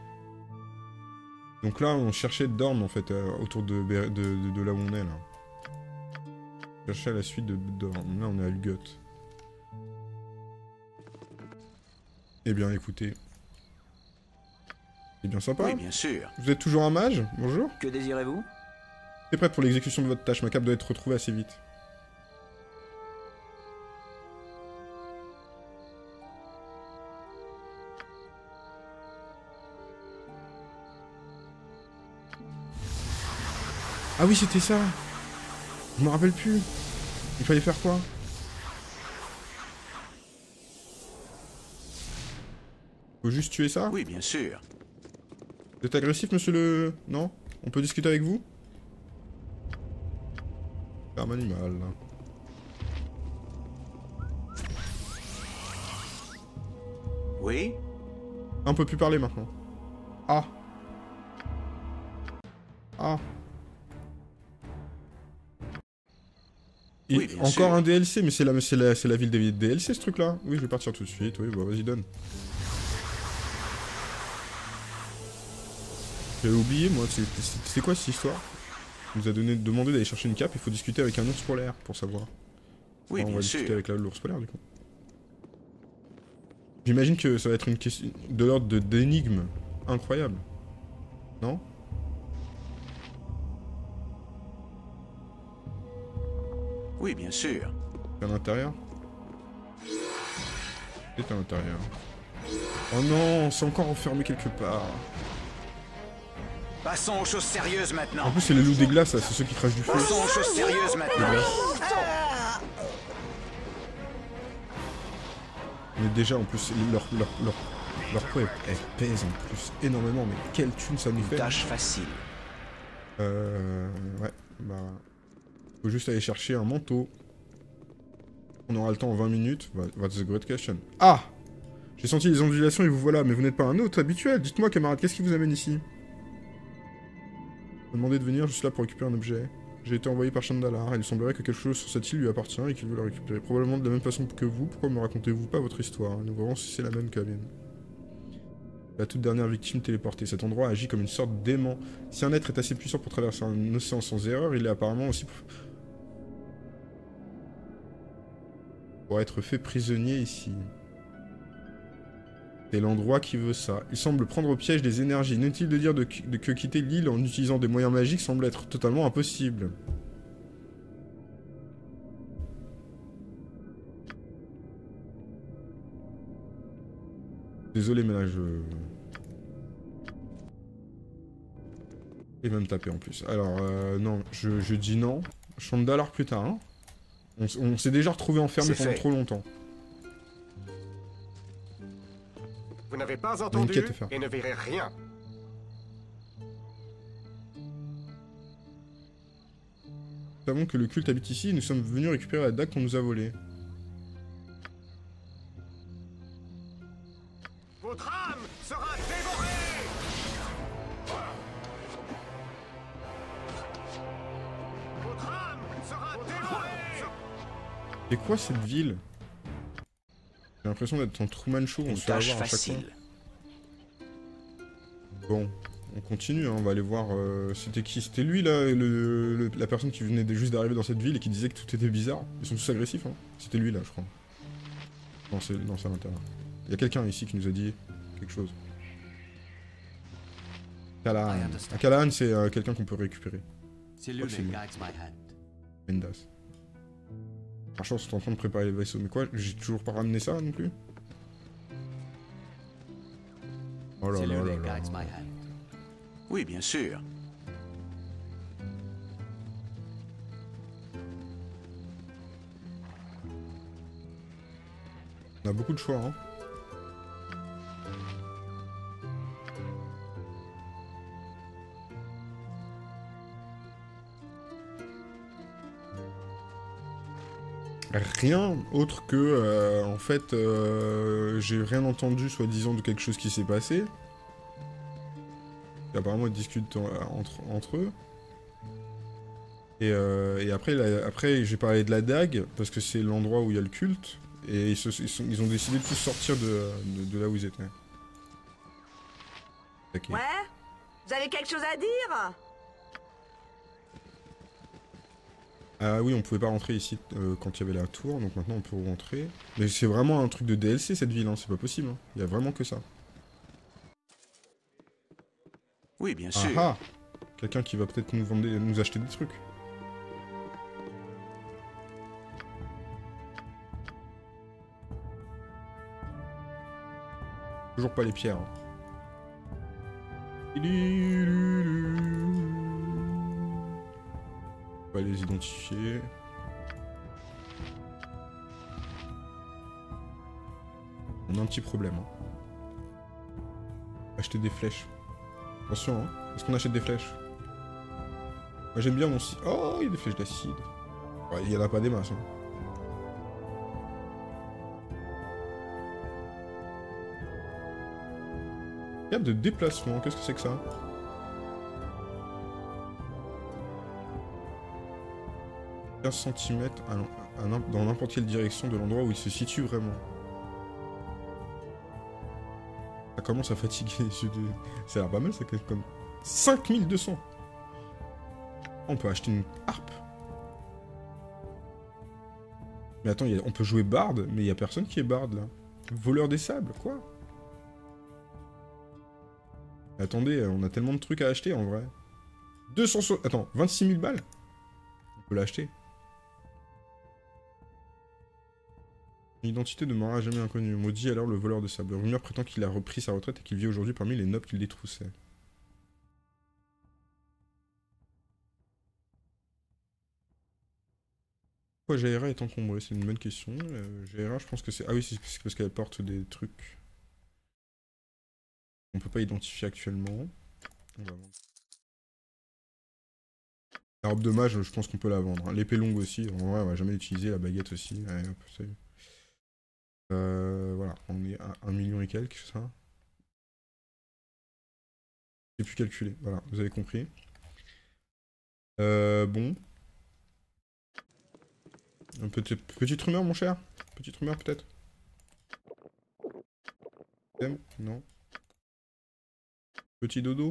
Donc là on cherchait Dorn en fait, euh, autour de, de, de, de là où on est là. On cherchait la suite de Dorn, là on est à Lugot. Eh bien, écoutez. C'est bien sympa. Oui, bien sûr. Vous êtes toujours un mage? Bonjour. Que désirez-vous? C'est prêt pour l'exécution de votre tâche. Ma cape doit être retrouvée assez vite. Ah oui, c'était ça. Je me rappelle plus. Il fallait faire quoi? Faut juste tuer ça? Oui, bien sûr. Vous êtes agressif, monsieur le... Non? On peut discuter avec vous? Ferme animal. Oui? On peut plus parler maintenant. Ah. Ah. Et Oui, bien encore sûr. un D L C, mais c'est la, c'est la, c'est la ville des D L C ce truc là. Oui, je vais partir tout de suite, oui, bah vas-y donne. J'avais oublié moi, c'est c'est quoi cette histoire? On nous a donné, demandé d'aller chercher une cape, il faut discuter avec un ours polaire pour savoir. Oui, Enfin, on bien va sûr. discuter avec l'ours polaire du coup. J'imagine que ça va être une question de l'ordre de d'énigmes incroyable. Non? Oui, bien sûr. C'est à l'intérieur? C'est à l'intérieur. Oh non, c'est encore enfermé quelque part. Passons aux choses sérieuses En maintenant. plus, c'est les loups des glaces, là, c'est ceux qui crachent du feu. Passons aux choses sérieuses maintenant. Mais déjà, en plus, leur, leur, leur, leur poids, elle pèse en plus énormément. Mais quelle thune ça nous Une fait. tâche facile. Euh... Ouais, bah... Faut juste aller chercher un manteau. On aura le temps en vingt minutes. That's a great question. Ah! J'ai senti les ondulations et vous voilà, mais vous n'êtes pas un hôte habituel. Dites-moi, camarade, qu'est-ce qui vous amène ici? Vous demandez de venir juste là pour récupérer un objet. J'ai été envoyé par Chandalar, il semblerait que quelque chose sur cette île lui appartient et qu'il veut le récupérer. Probablement de la même façon que vous, pourquoi me racontez-vous pas votre histoire? Nous verrons si c'est la même que la mienne. La toute dernière victime téléportée. Cet endroit agit comme une sorte d'aimant. Si un être est assez puissant pour traverser un océan sans erreur, il est apparemment aussi... pour être fait prisonnier ici. C'est l'endroit qui veut ça. Il semble prendre au piège des énergies. Inutile de dire de, de que quitter l'île en utilisant des moyens magiques semble être totalement impossible. Désolé, mais là, je... Il va me taper en plus. Alors, euh, non, je, je dis non. Chandalar plus tard, hein. On, on s'est déjà retrouvé enfermé pendant trop longtemps. Vous n'avez pas entendu faire. et ne verrez rien. Nous savons que le culte habite ici et nous sommes venus récupérer la dague qu'on nous a volée. Votre âme sera dévorée. Votre âme sera dévorée. C'est quoi cette ville? J'ai l'impression d'être en Truman Show, on Une se fait tâche avoir à chaque facile. fois. Bon, on continue, hein, on va aller voir... Euh, c'était qui? C'était lui, là, le, le- la personne qui venait de- juste d'arriver dans cette ville et qui disait que tout était bizarre. Ils sont tous agressifs, hein. C'était lui, là, je crois. Non, c'est non, c'est à l'intérieur. Il y a quelqu'un ici qui nous a dit quelque chose. Callahan. Ah, Callahan, c'est euh, quelqu'un qu'on peut récupérer. C'est Je crois lui que c'est qui lui. guides my hand. Mendas. Franchement, ils sont en train de préparer les vaisseaux. Mais quoi? J'ai toujours pas ramené ça non plus? Oh là C'est là lui là qui là. guides my hand. Oui, bien sûr. On a beaucoup de choix, hein. Rien autre que, euh, en fait, euh, j'ai rien entendu, soi-disant, de quelque chose qui s'est passé. Et apparemment, ils discutent en- entre, entre eux. Et, euh, et après, là, après j'ai parlé de la dague, parce que c'est l'endroit où il y a le culte. Et ils, se, ils, sont- ils ont décidé de tous sortir de, de, de là où ils étaient. Ok. Ouais? Vous avez quelque chose à dire? Ah oui, on pouvait pas rentrer ici euh, quand il y avait la tour, donc maintenant on peut rentrer. Mais c'est vraiment un truc de D L C cette ville, hein, c'est pas possible. Hein. Il y a vraiment que ça. Oui, bien Ah sûr. ah! Quelqu'un qui va peut-être nous vendre, des- nous acheter des trucs. Toujours pas les pierres. Hein. pas les identifier. On a un petit problème. Hein. Acheter des flèches. Attention, hein. Est-ce qu'on achète des flèches? Moi j'aime bien mon... Oh, il y a des flèches d'acide. Ouais, il y en a pas des masses. Hein. Carte de déplacement, qu'est-ce que c'est que ça? quinze centimètres dans n'importe quelle direction de l'endroit où il se situe vraiment. Ça commence à fatiguer les yeux de... Ça a l'air pas mal, ça, comme... cinq mille deux cents. On peut acheter une harpe. Mais attends, y a... on peut jouer barde, mais il y a personne qui est barde, là. Voleur des sables, quoi? Attendez, on a tellement de trucs à acheter, en vrai. deux cents... Attends, vingt-six mille balles? On peut l'acheter. L'identité demeurera à jamais inconnue. Maudit alors le voleur de sable. Rumeur prétend qu'il a repris sa retraite et qu'il vit aujourd'hui parmi les nobles qu'il détroussait. Pourquoi Jaira est encombrée? C'est une bonne question. Euh, Jaira, je pense que c'est... Ah oui, c'est parce qu'elle porte des trucs on peut pas identifier actuellement. On va vendre. La robe de mage, je pense qu'on peut la vendre. L'épée longue aussi. En vrai, on va jamais l'utiliser. La baguette aussi. Allez, hop, salut. Euh, voilà, on est à un million et quelques, ça. J'ai pu calculer, voilà, vous avez compris. Euh, bon. Un petit, petite rumeur, mon cher? Petite rumeur, peut-être? Non. Petit dodo?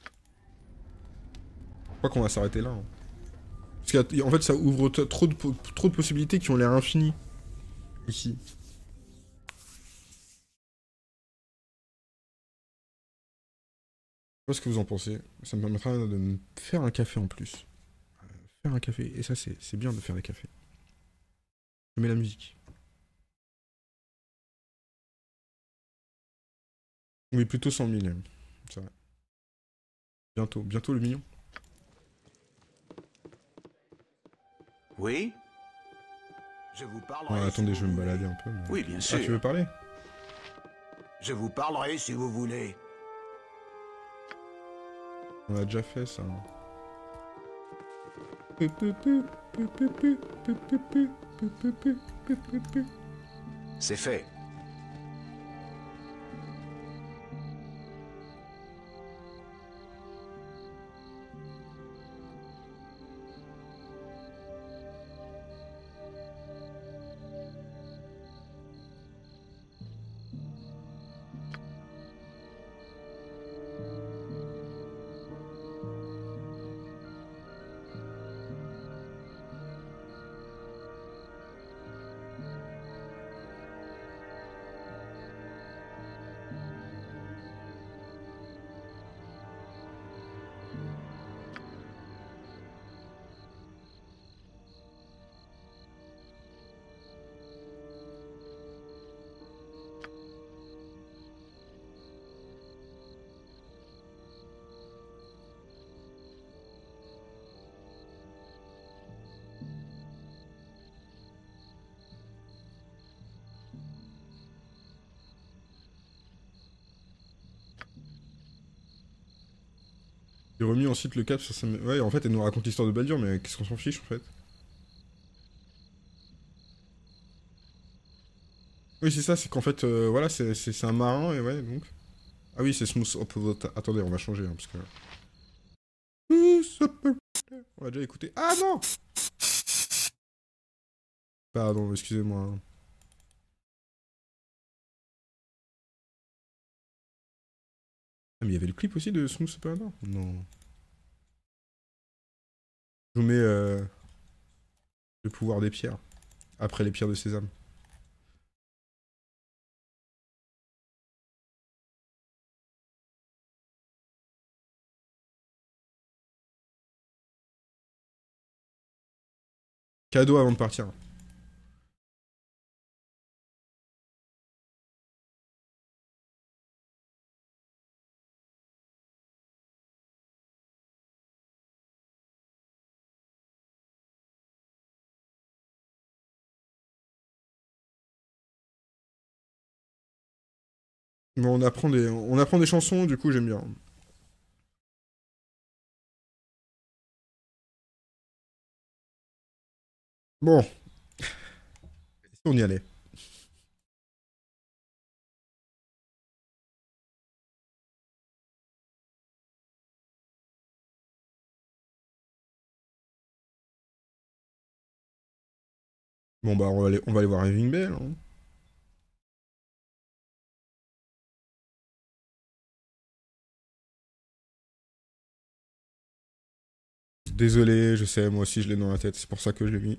Je crois qu'on va s'arrêter là. Hein. Parce qu'en fait, ça ouvre trop de, trop de possibilités qui ont l'air infinies. Ici. Je sais pas ce que vous en pensez. Ça me permettra de me faire un café en plus. Euh, faire un café. Et ça, c'est bien de faire des cafés. Je mets la musique. Oui, plutôt cent mille. Hein. C'est vrai. Bientôt. Bientôt le million. Oui? Je vous parlerai. Ouais, attendez, si je vais me balader un peu. Mais... Oui, bien sûr. Ah, tu veux parler? Je vous parlerai si vous voulez. On a déjà fait ça. C'est fait. J'ai remis ensuite le cap sur sa... Ouais, en fait, elle nous raconte l'histoire de Baldur, mais qu'est-ce qu'on s'en fiche, en fait? Oui, c'est ça, c'est qu'en fait, euh, voilà, c'est un marin, et ouais, donc... Ah oui, c'est Smooth Operator. Attendez, on va changer, hein, parce que... On va déjà écouter... Ah non! Pardon, excusez-moi. Ah, mais il y avait le clip aussi de Smooth Operator? Non. Je vous mets euh, le pouvoir des pierres. Après les pierres de sésame. Cadeau avant de partir. Bon, on apprend des, on apprend des chansons, du coup, j'aime bien. Bon. Si on y allait. Bon, bah, on va aller, on va aller voir Raving Bell, hein. Désolé, je sais, moi aussi je l'ai dans la tête, c'est pour ça que je l'ai mis.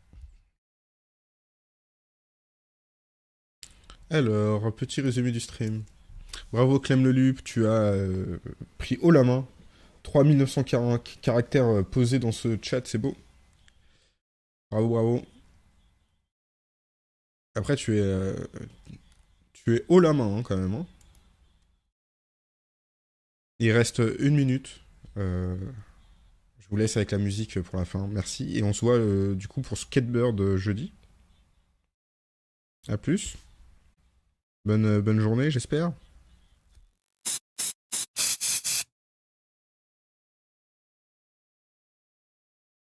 Alors, petit résumé du stream. Bravo Clem Lelup, tu as euh, pris haut la main. trois mille neuf cents car caractères euh, posés dans ce chat, c'est beau. Bravo, bravo. Après, tu es, euh, tu es haut la main hein, quand même. Hein. Il reste une minute. Euh, je vous laisse avec la musique pour la fin. Merci. Et on se voit euh, du coup pour Skatebird euh, jeudi. A plus. Bonne, bonne journée, j'espère.